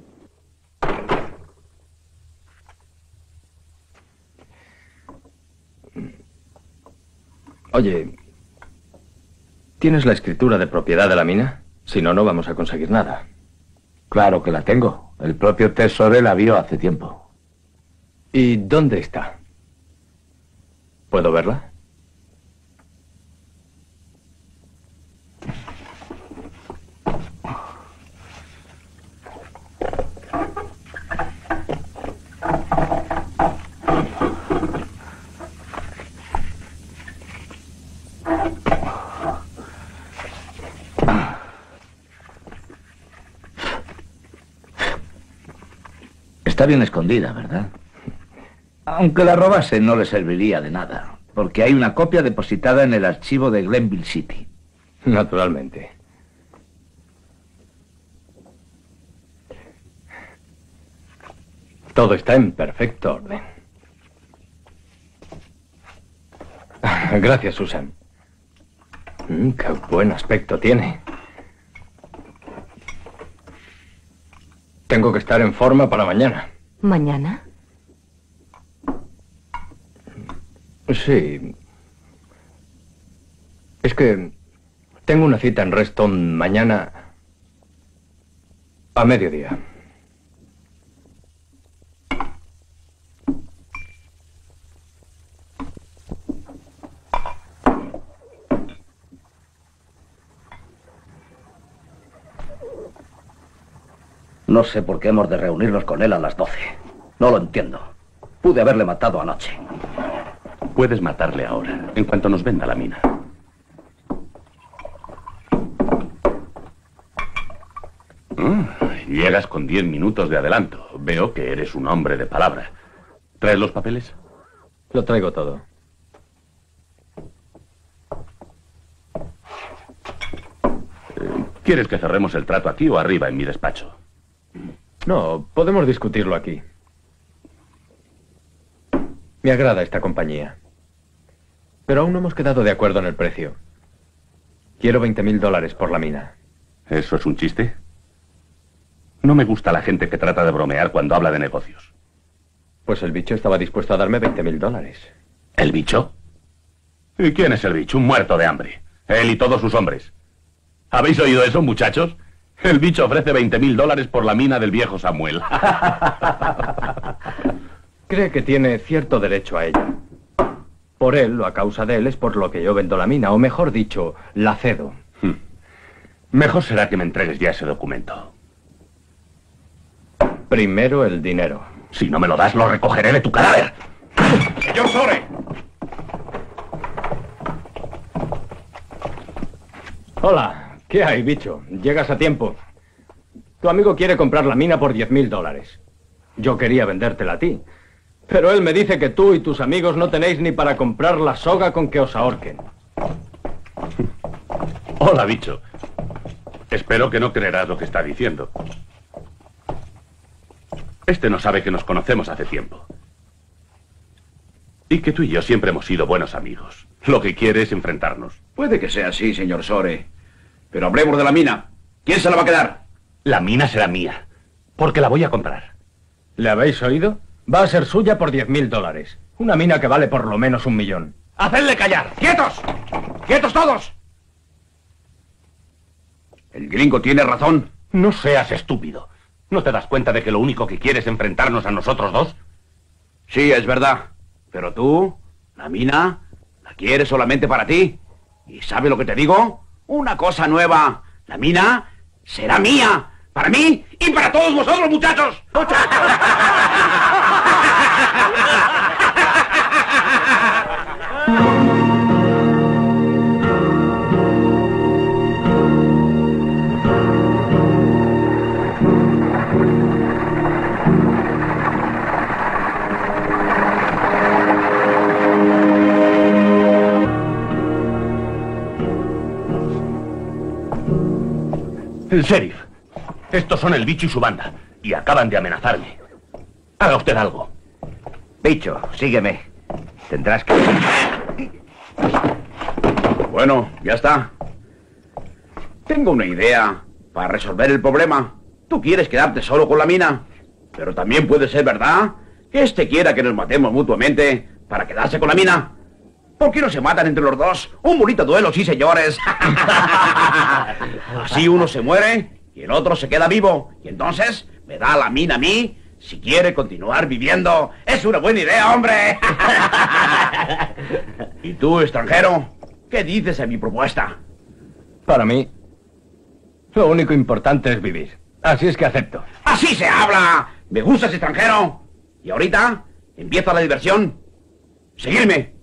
[SPEAKER 4] Oye, ¿tienes la escritura de propiedad de la mina? Si no, no vamos a conseguir nada.
[SPEAKER 6] Claro que la tengo. El propio Tesoro la vio hace tiempo.
[SPEAKER 4] ¿Y dónde está? ¿Puedo verla?
[SPEAKER 6] Está bien escondida, ¿verdad? Aunque la robase, no le serviría de nada, porque hay una copia depositada en el archivo de Glenville City.
[SPEAKER 4] Naturalmente. Todo está en perfecto orden. Gracias, Susan. Qué buen aspecto tiene. Tengo que estar en forma para mañana.
[SPEAKER 7] ¿Mañana?
[SPEAKER 4] Sí. Es que tengo una cita en Reston mañana a mediodía.
[SPEAKER 2] No sé por qué hemos de reunirnos con él a las 12. No lo entiendo. Pude haberle matado anoche.
[SPEAKER 5] Puedes matarle ahora, en cuanto nos venda la mina. Llegas con 10 minutos de adelanto. Veo que eres un hombre de palabra. ¿Traes los papeles?
[SPEAKER 4] Lo traigo todo.
[SPEAKER 5] ¿Quieres que cerremos el trato aquí o arriba en mi despacho?
[SPEAKER 4] No, podemos discutirlo aquí. Me agrada esta compañía. Pero aún no hemos quedado de acuerdo en el precio. Quiero $20.000 por la mina.
[SPEAKER 5] ¿Eso es un chiste? No me gusta la gente que trata de bromear cuando habla de negocios.
[SPEAKER 4] Pues el bicho estaba dispuesto a darme $20.000.
[SPEAKER 5] ¿El bicho? ¿Y quién es el bicho? Un muerto de hambre. Él y todos sus hombres. ¿Habéis oído eso, muchachos? El bicho ofrece $20.000 por la mina del viejo Samuel.
[SPEAKER 4] Cree que tiene cierto derecho a ella. Por él, o a causa de él, es por lo que yo vendo la mina, o mejor dicho, la cedo.
[SPEAKER 5] Mejor será que me entregues ya ese documento.
[SPEAKER 4] Primero el dinero.
[SPEAKER 5] Si no me lo das, lo recogeré de tu cadáver.
[SPEAKER 1] ¡Señor Sore!
[SPEAKER 4] Hola, ¿qué hay, bicho? Llegas a tiempo. Tu amigo quiere comprar la mina por $10.000. Yo quería vendértela a ti. Pero él me dice que tú y tus amigos no tenéis ni para comprar la soga con que os ahorquen.
[SPEAKER 5] Hola, bicho. Espero que no creerás lo que está diciendo. Este no sabe que nos conocemos hace tiempo. Y que tú y yo siempre hemos sido buenos amigos. Lo que quiere es enfrentarnos.
[SPEAKER 1] Puede que sea así, señor Sore. Pero hablemos de la mina. ¿Quién se la va a quedar?
[SPEAKER 5] La mina será mía. Porque la voy a comprar.
[SPEAKER 4] ¿Le habéis oído? Va a ser suya por $10.000. Una mina que vale por lo menos $1 millón.
[SPEAKER 1] ¡Hacedle callar! ¡Quietos! ¡Quietos todos! El gringo tiene razón.
[SPEAKER 5] No seas estúpido. ¿No te das cuenta de que lo único que quiere es enfrentarnos a nosotros dos?
[SPEAKER 1] Sí, es verdad. Pero tú, la mina, la quieres solamente para ti. ¿Y sabes lo que te digo? Una cosa nueva. La mina será mía. Para mí y para todos vosotros, muchachos.
[SPEAKER 5] El sheriff. Estos son el bicho y su banda. Y acaban de amenazarme. Haga usted algo.
[SPEAKER 3] Bicho, sígueme. Tendrás que...
[SPEAKER 1] Bueno, ya está. Tengo una idea para resolver el problema. Tú quieres quedarte solo con la mina. Pero también puede ser verdad que este quiera que nos matemos mutuamente para quedarse con la mina. ¿Por qué no se matan entre los dos? Un bonito duelo, sí, señores. Así uno se muere y el otro se queda vivo. Y entonces me da la mina a mí si quiere continuar viviendo. Es una buena idea, hombre. ¿Y tú, extranjero? ¿Qué dices a mi propuesta?
[SPEAKER 4] Para mí, lo único importante es vivir. Así es que acepto.
[SPEAKER 1] ¡Así se habla! Me gusta ese extranjero. Y ahorita empieza la diversión. Seguidme.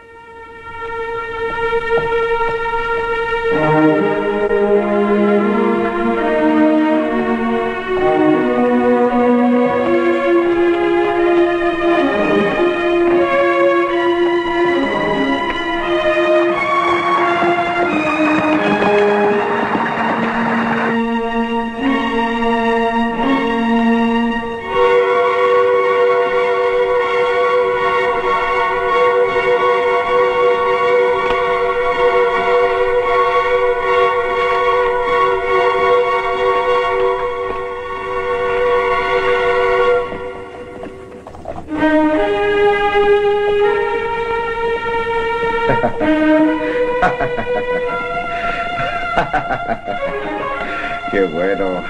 [SPEAKER 3] Qué bueno.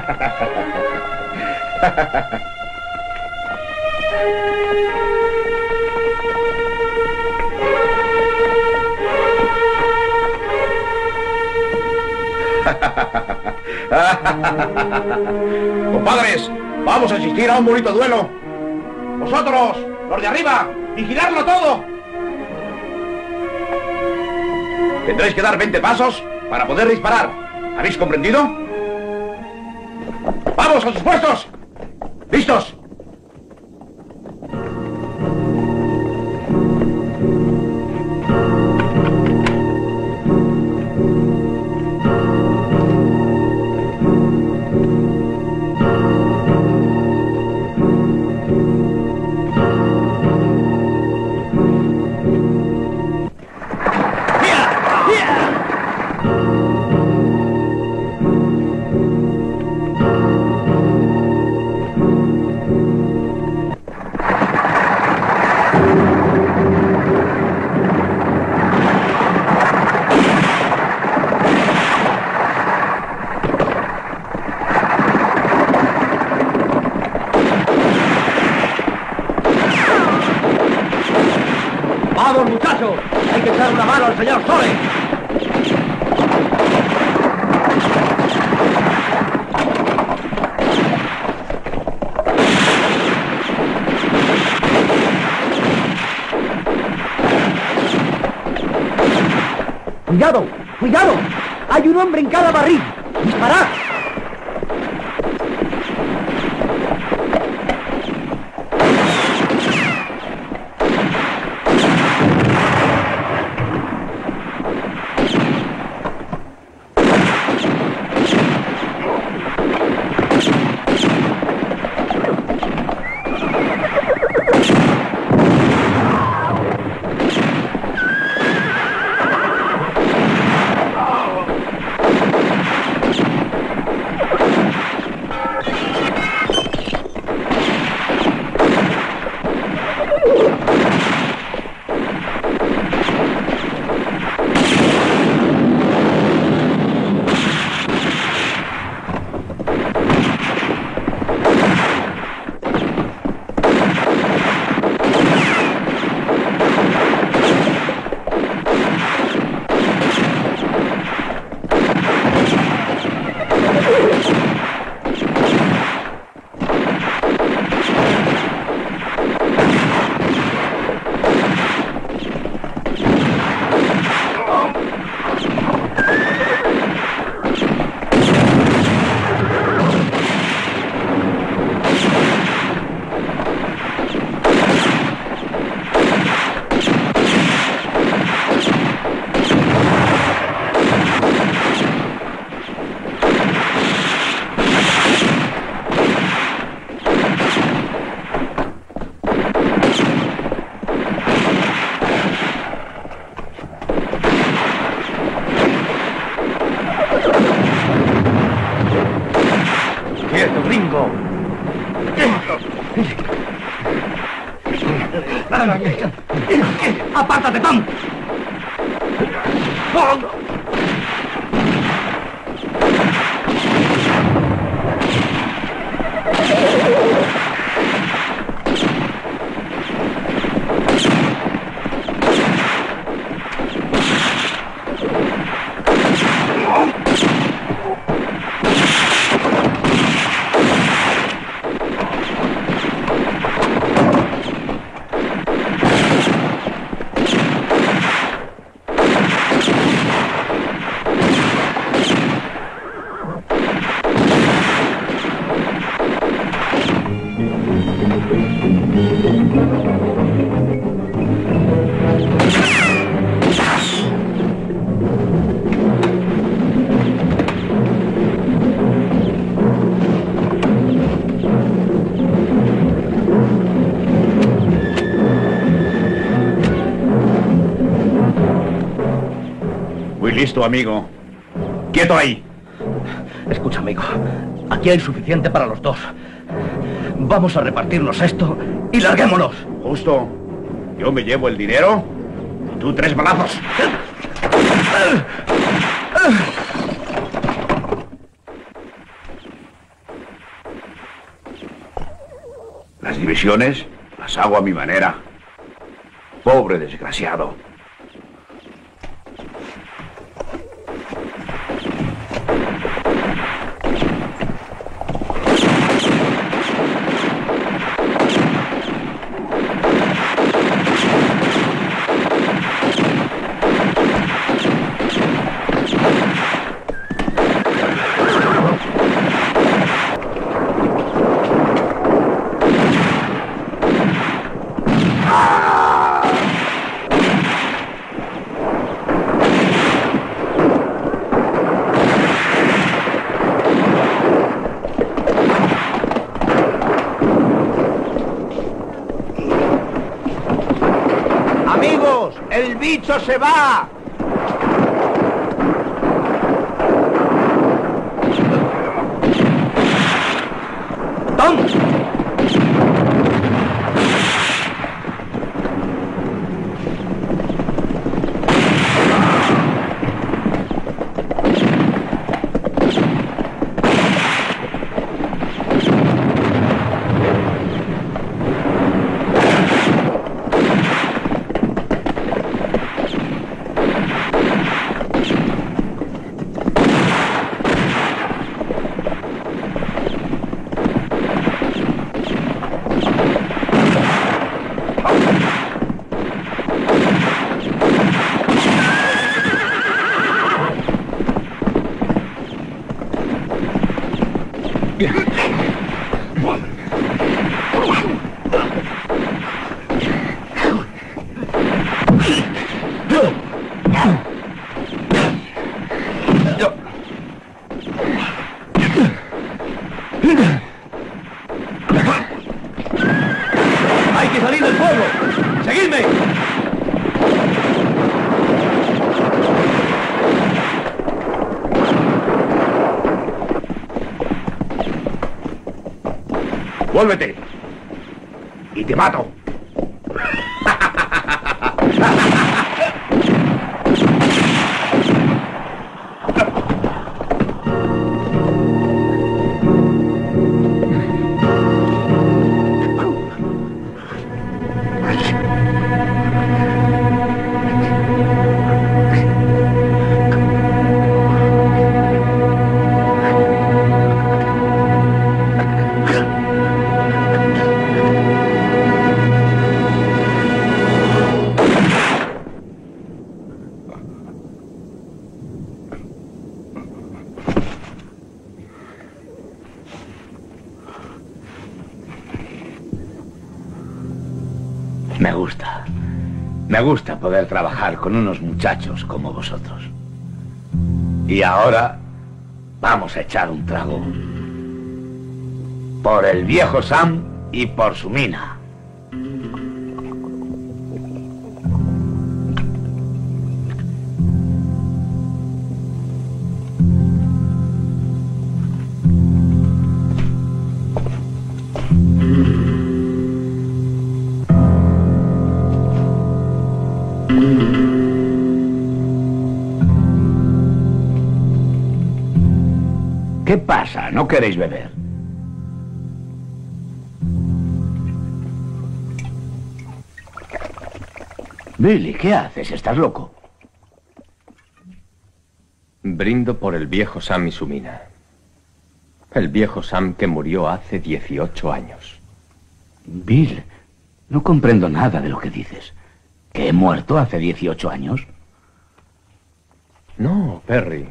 [SPEAKER 1] Compadres, vamos a asistir a un bonito duelo. Vosotros, los de arriba, vigilarlo todo. Tendréis que dar 20 pasos para poder disparar. ¿Habéis comprendido? ¡Vamos, a sus puestos! ¡Listos!
[SPEAKER 2] ¡Vamos, muchachos! ¡Hay que echar una mano al señor Sole!
[SPEAKER 13] ¡Cuidado! ¡Cuidado! ¡Hay un hombre en cada barril! ¡Disparad!
[SPEAKER 2] ¡Quieto, gringo! ¡Apártate, Tom!
[SPEAKER 1] Muy listo, amigo. ¡Quieto ahí!
[SPEAKER 2] Escucha, amigo. Aquí hay suficiente para los dos. Vamos a repartirnos esto y larguémonos.
[SPEAKER 1] Justo. Yo me llevo el dinero y tú 3 balazos. Las divisiones las hago a mi manera. Pobre desgraciado.
[SPEAKER 6] ¡Eso se va! ¡Tom!
[SPEAKER 8] ¡Hay que salir del pueblo! ¡Seguidme!
[SPEAKER 1] ¡Vuélvete! ¡Y te mato!
[SPEAKER 6] Me gusta poder trabajar con unos muchachos como vosotros. Y ahora vamos a echar un trago por el viejo Sam y por su mina. ¿Qué pasa? ¿No queréis beber? Billy, ¿qué haces? ¿Estás loco?
[SPEAKER 4] Brindo por el viejo Sam y su mina. El viejo Sam que murió hace 18 años.
[SPEAKER 6] Bill, no comprendo nada de lo que dices. ¿Que he muerto hace 18 años?
[SPEAKER 4] No, Perry.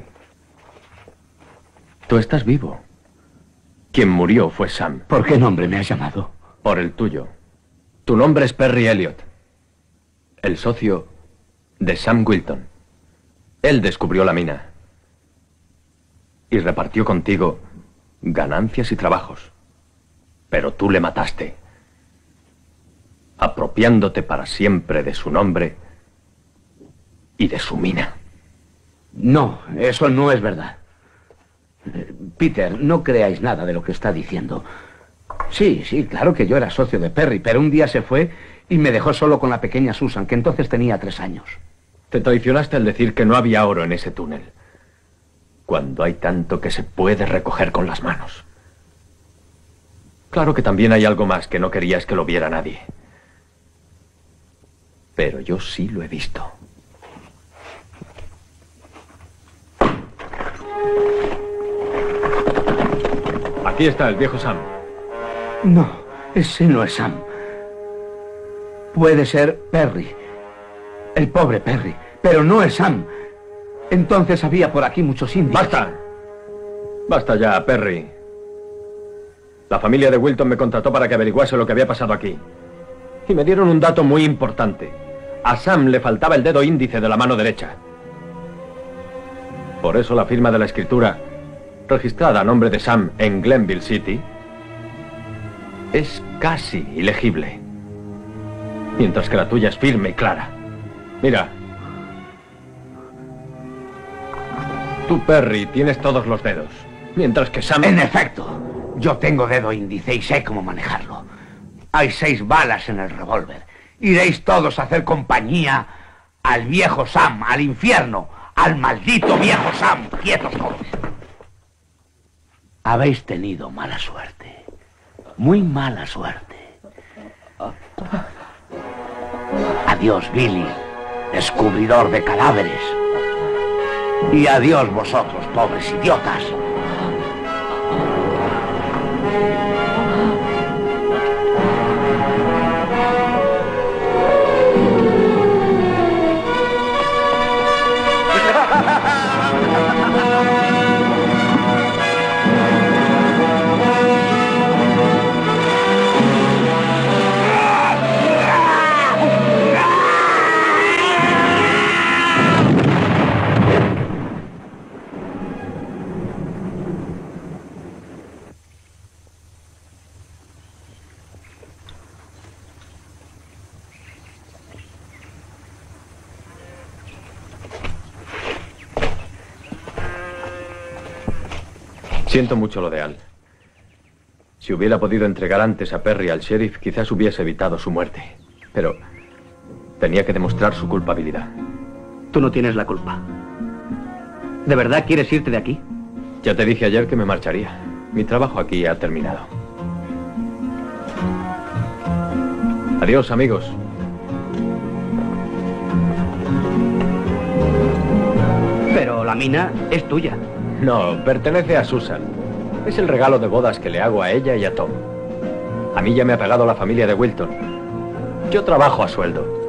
[SPEAKER 4] Tú estás vivo. Quien murió fue Sam.
[SPEAKER 6] ¿Por qué nombre me has llamado?
[SPEAKER 4] Por el tuyo. Tu nombre es Perry Elliot, el socio de Sam Wilton. Él descubrió la mina y repartió contigo ganancias y trabajos. Pero tú le mataste, apropiándote para siempre de su nombre y de su mina.
[SPEAKER 6] No, eso no es verdad. Peter, no creáis nada de lo que está diciendo. Sí, claro que yo era socio de Perry, pero un día se fue y me dejó solo con la pequeña Susan, que entonces tenía 3 años.
[SPEAKER 4] Te traicionaste al decir que no había oro en ese túnel, cuando hay tanto que se puede recoger con las manos. Claro que también hay algo más que no querías que lo viera nadie. Pero yo sí lo he visto. Aquí está el viejo Sam.
[SPEAKER 6] No, ese no es Sam. Puede ser Perry. El pobre Perry. Pero no es Sam. Entonces había por aquí muchos indios.
[SPEAKER 4] ¡Basta! Basta ya, Perry. La familia de Wilton me contrató para que averiguase lo que había pasado aquí. Y me dieron un dato muy importante. A Sam le faltaba el dedo índice de la mano derecha. Por eso la firma de la escritura, registrada a nombre de Sam en Glenville City, es casi ilegible. Mientras que la tuya es firme y clara. Mira, Tú, Perry, tienes todos los dedos. Mientras que Sam...
[SPEAKER 6] En efecto, yo tengo dedo índice y sé cómo manejarlo. Hay 6 balas en el revólver. Iréis todos a hacer compañía al viejo Sam, al infierno, al maldito viejo Sam. ¡Quietos todos! Habéis tenido mala suerte. Muy mala suerte. Adiós, Billy, descubridor de cadáveres. Y adiós vosotros, pobres idiotas.
[SPEAKER 4] Siento mucho lo de Al. Si hubiera podido entregar antes a Perry al sheriff, quizás hubiese evitado su muerte. Pero tenía que demostrar su culpabilidad.
[SPEAKER 2] Tú no tienes la culpa. ¿De verdad quieres irte de aquí?
[SPEAKER 4] Ya te dije ayer que me marcharía. Mi trabajo aquí ha terminado. Adiós, amigos.
[SPEAKER 2] Pero la mina es tuya.
[SPEAKER 4] No, pertenece a Susan. Es el regalo de bodas que le hago a ella y a Tom. A mí ya me ha pagado la familia de Wilton. Yo trabajo a sueldo.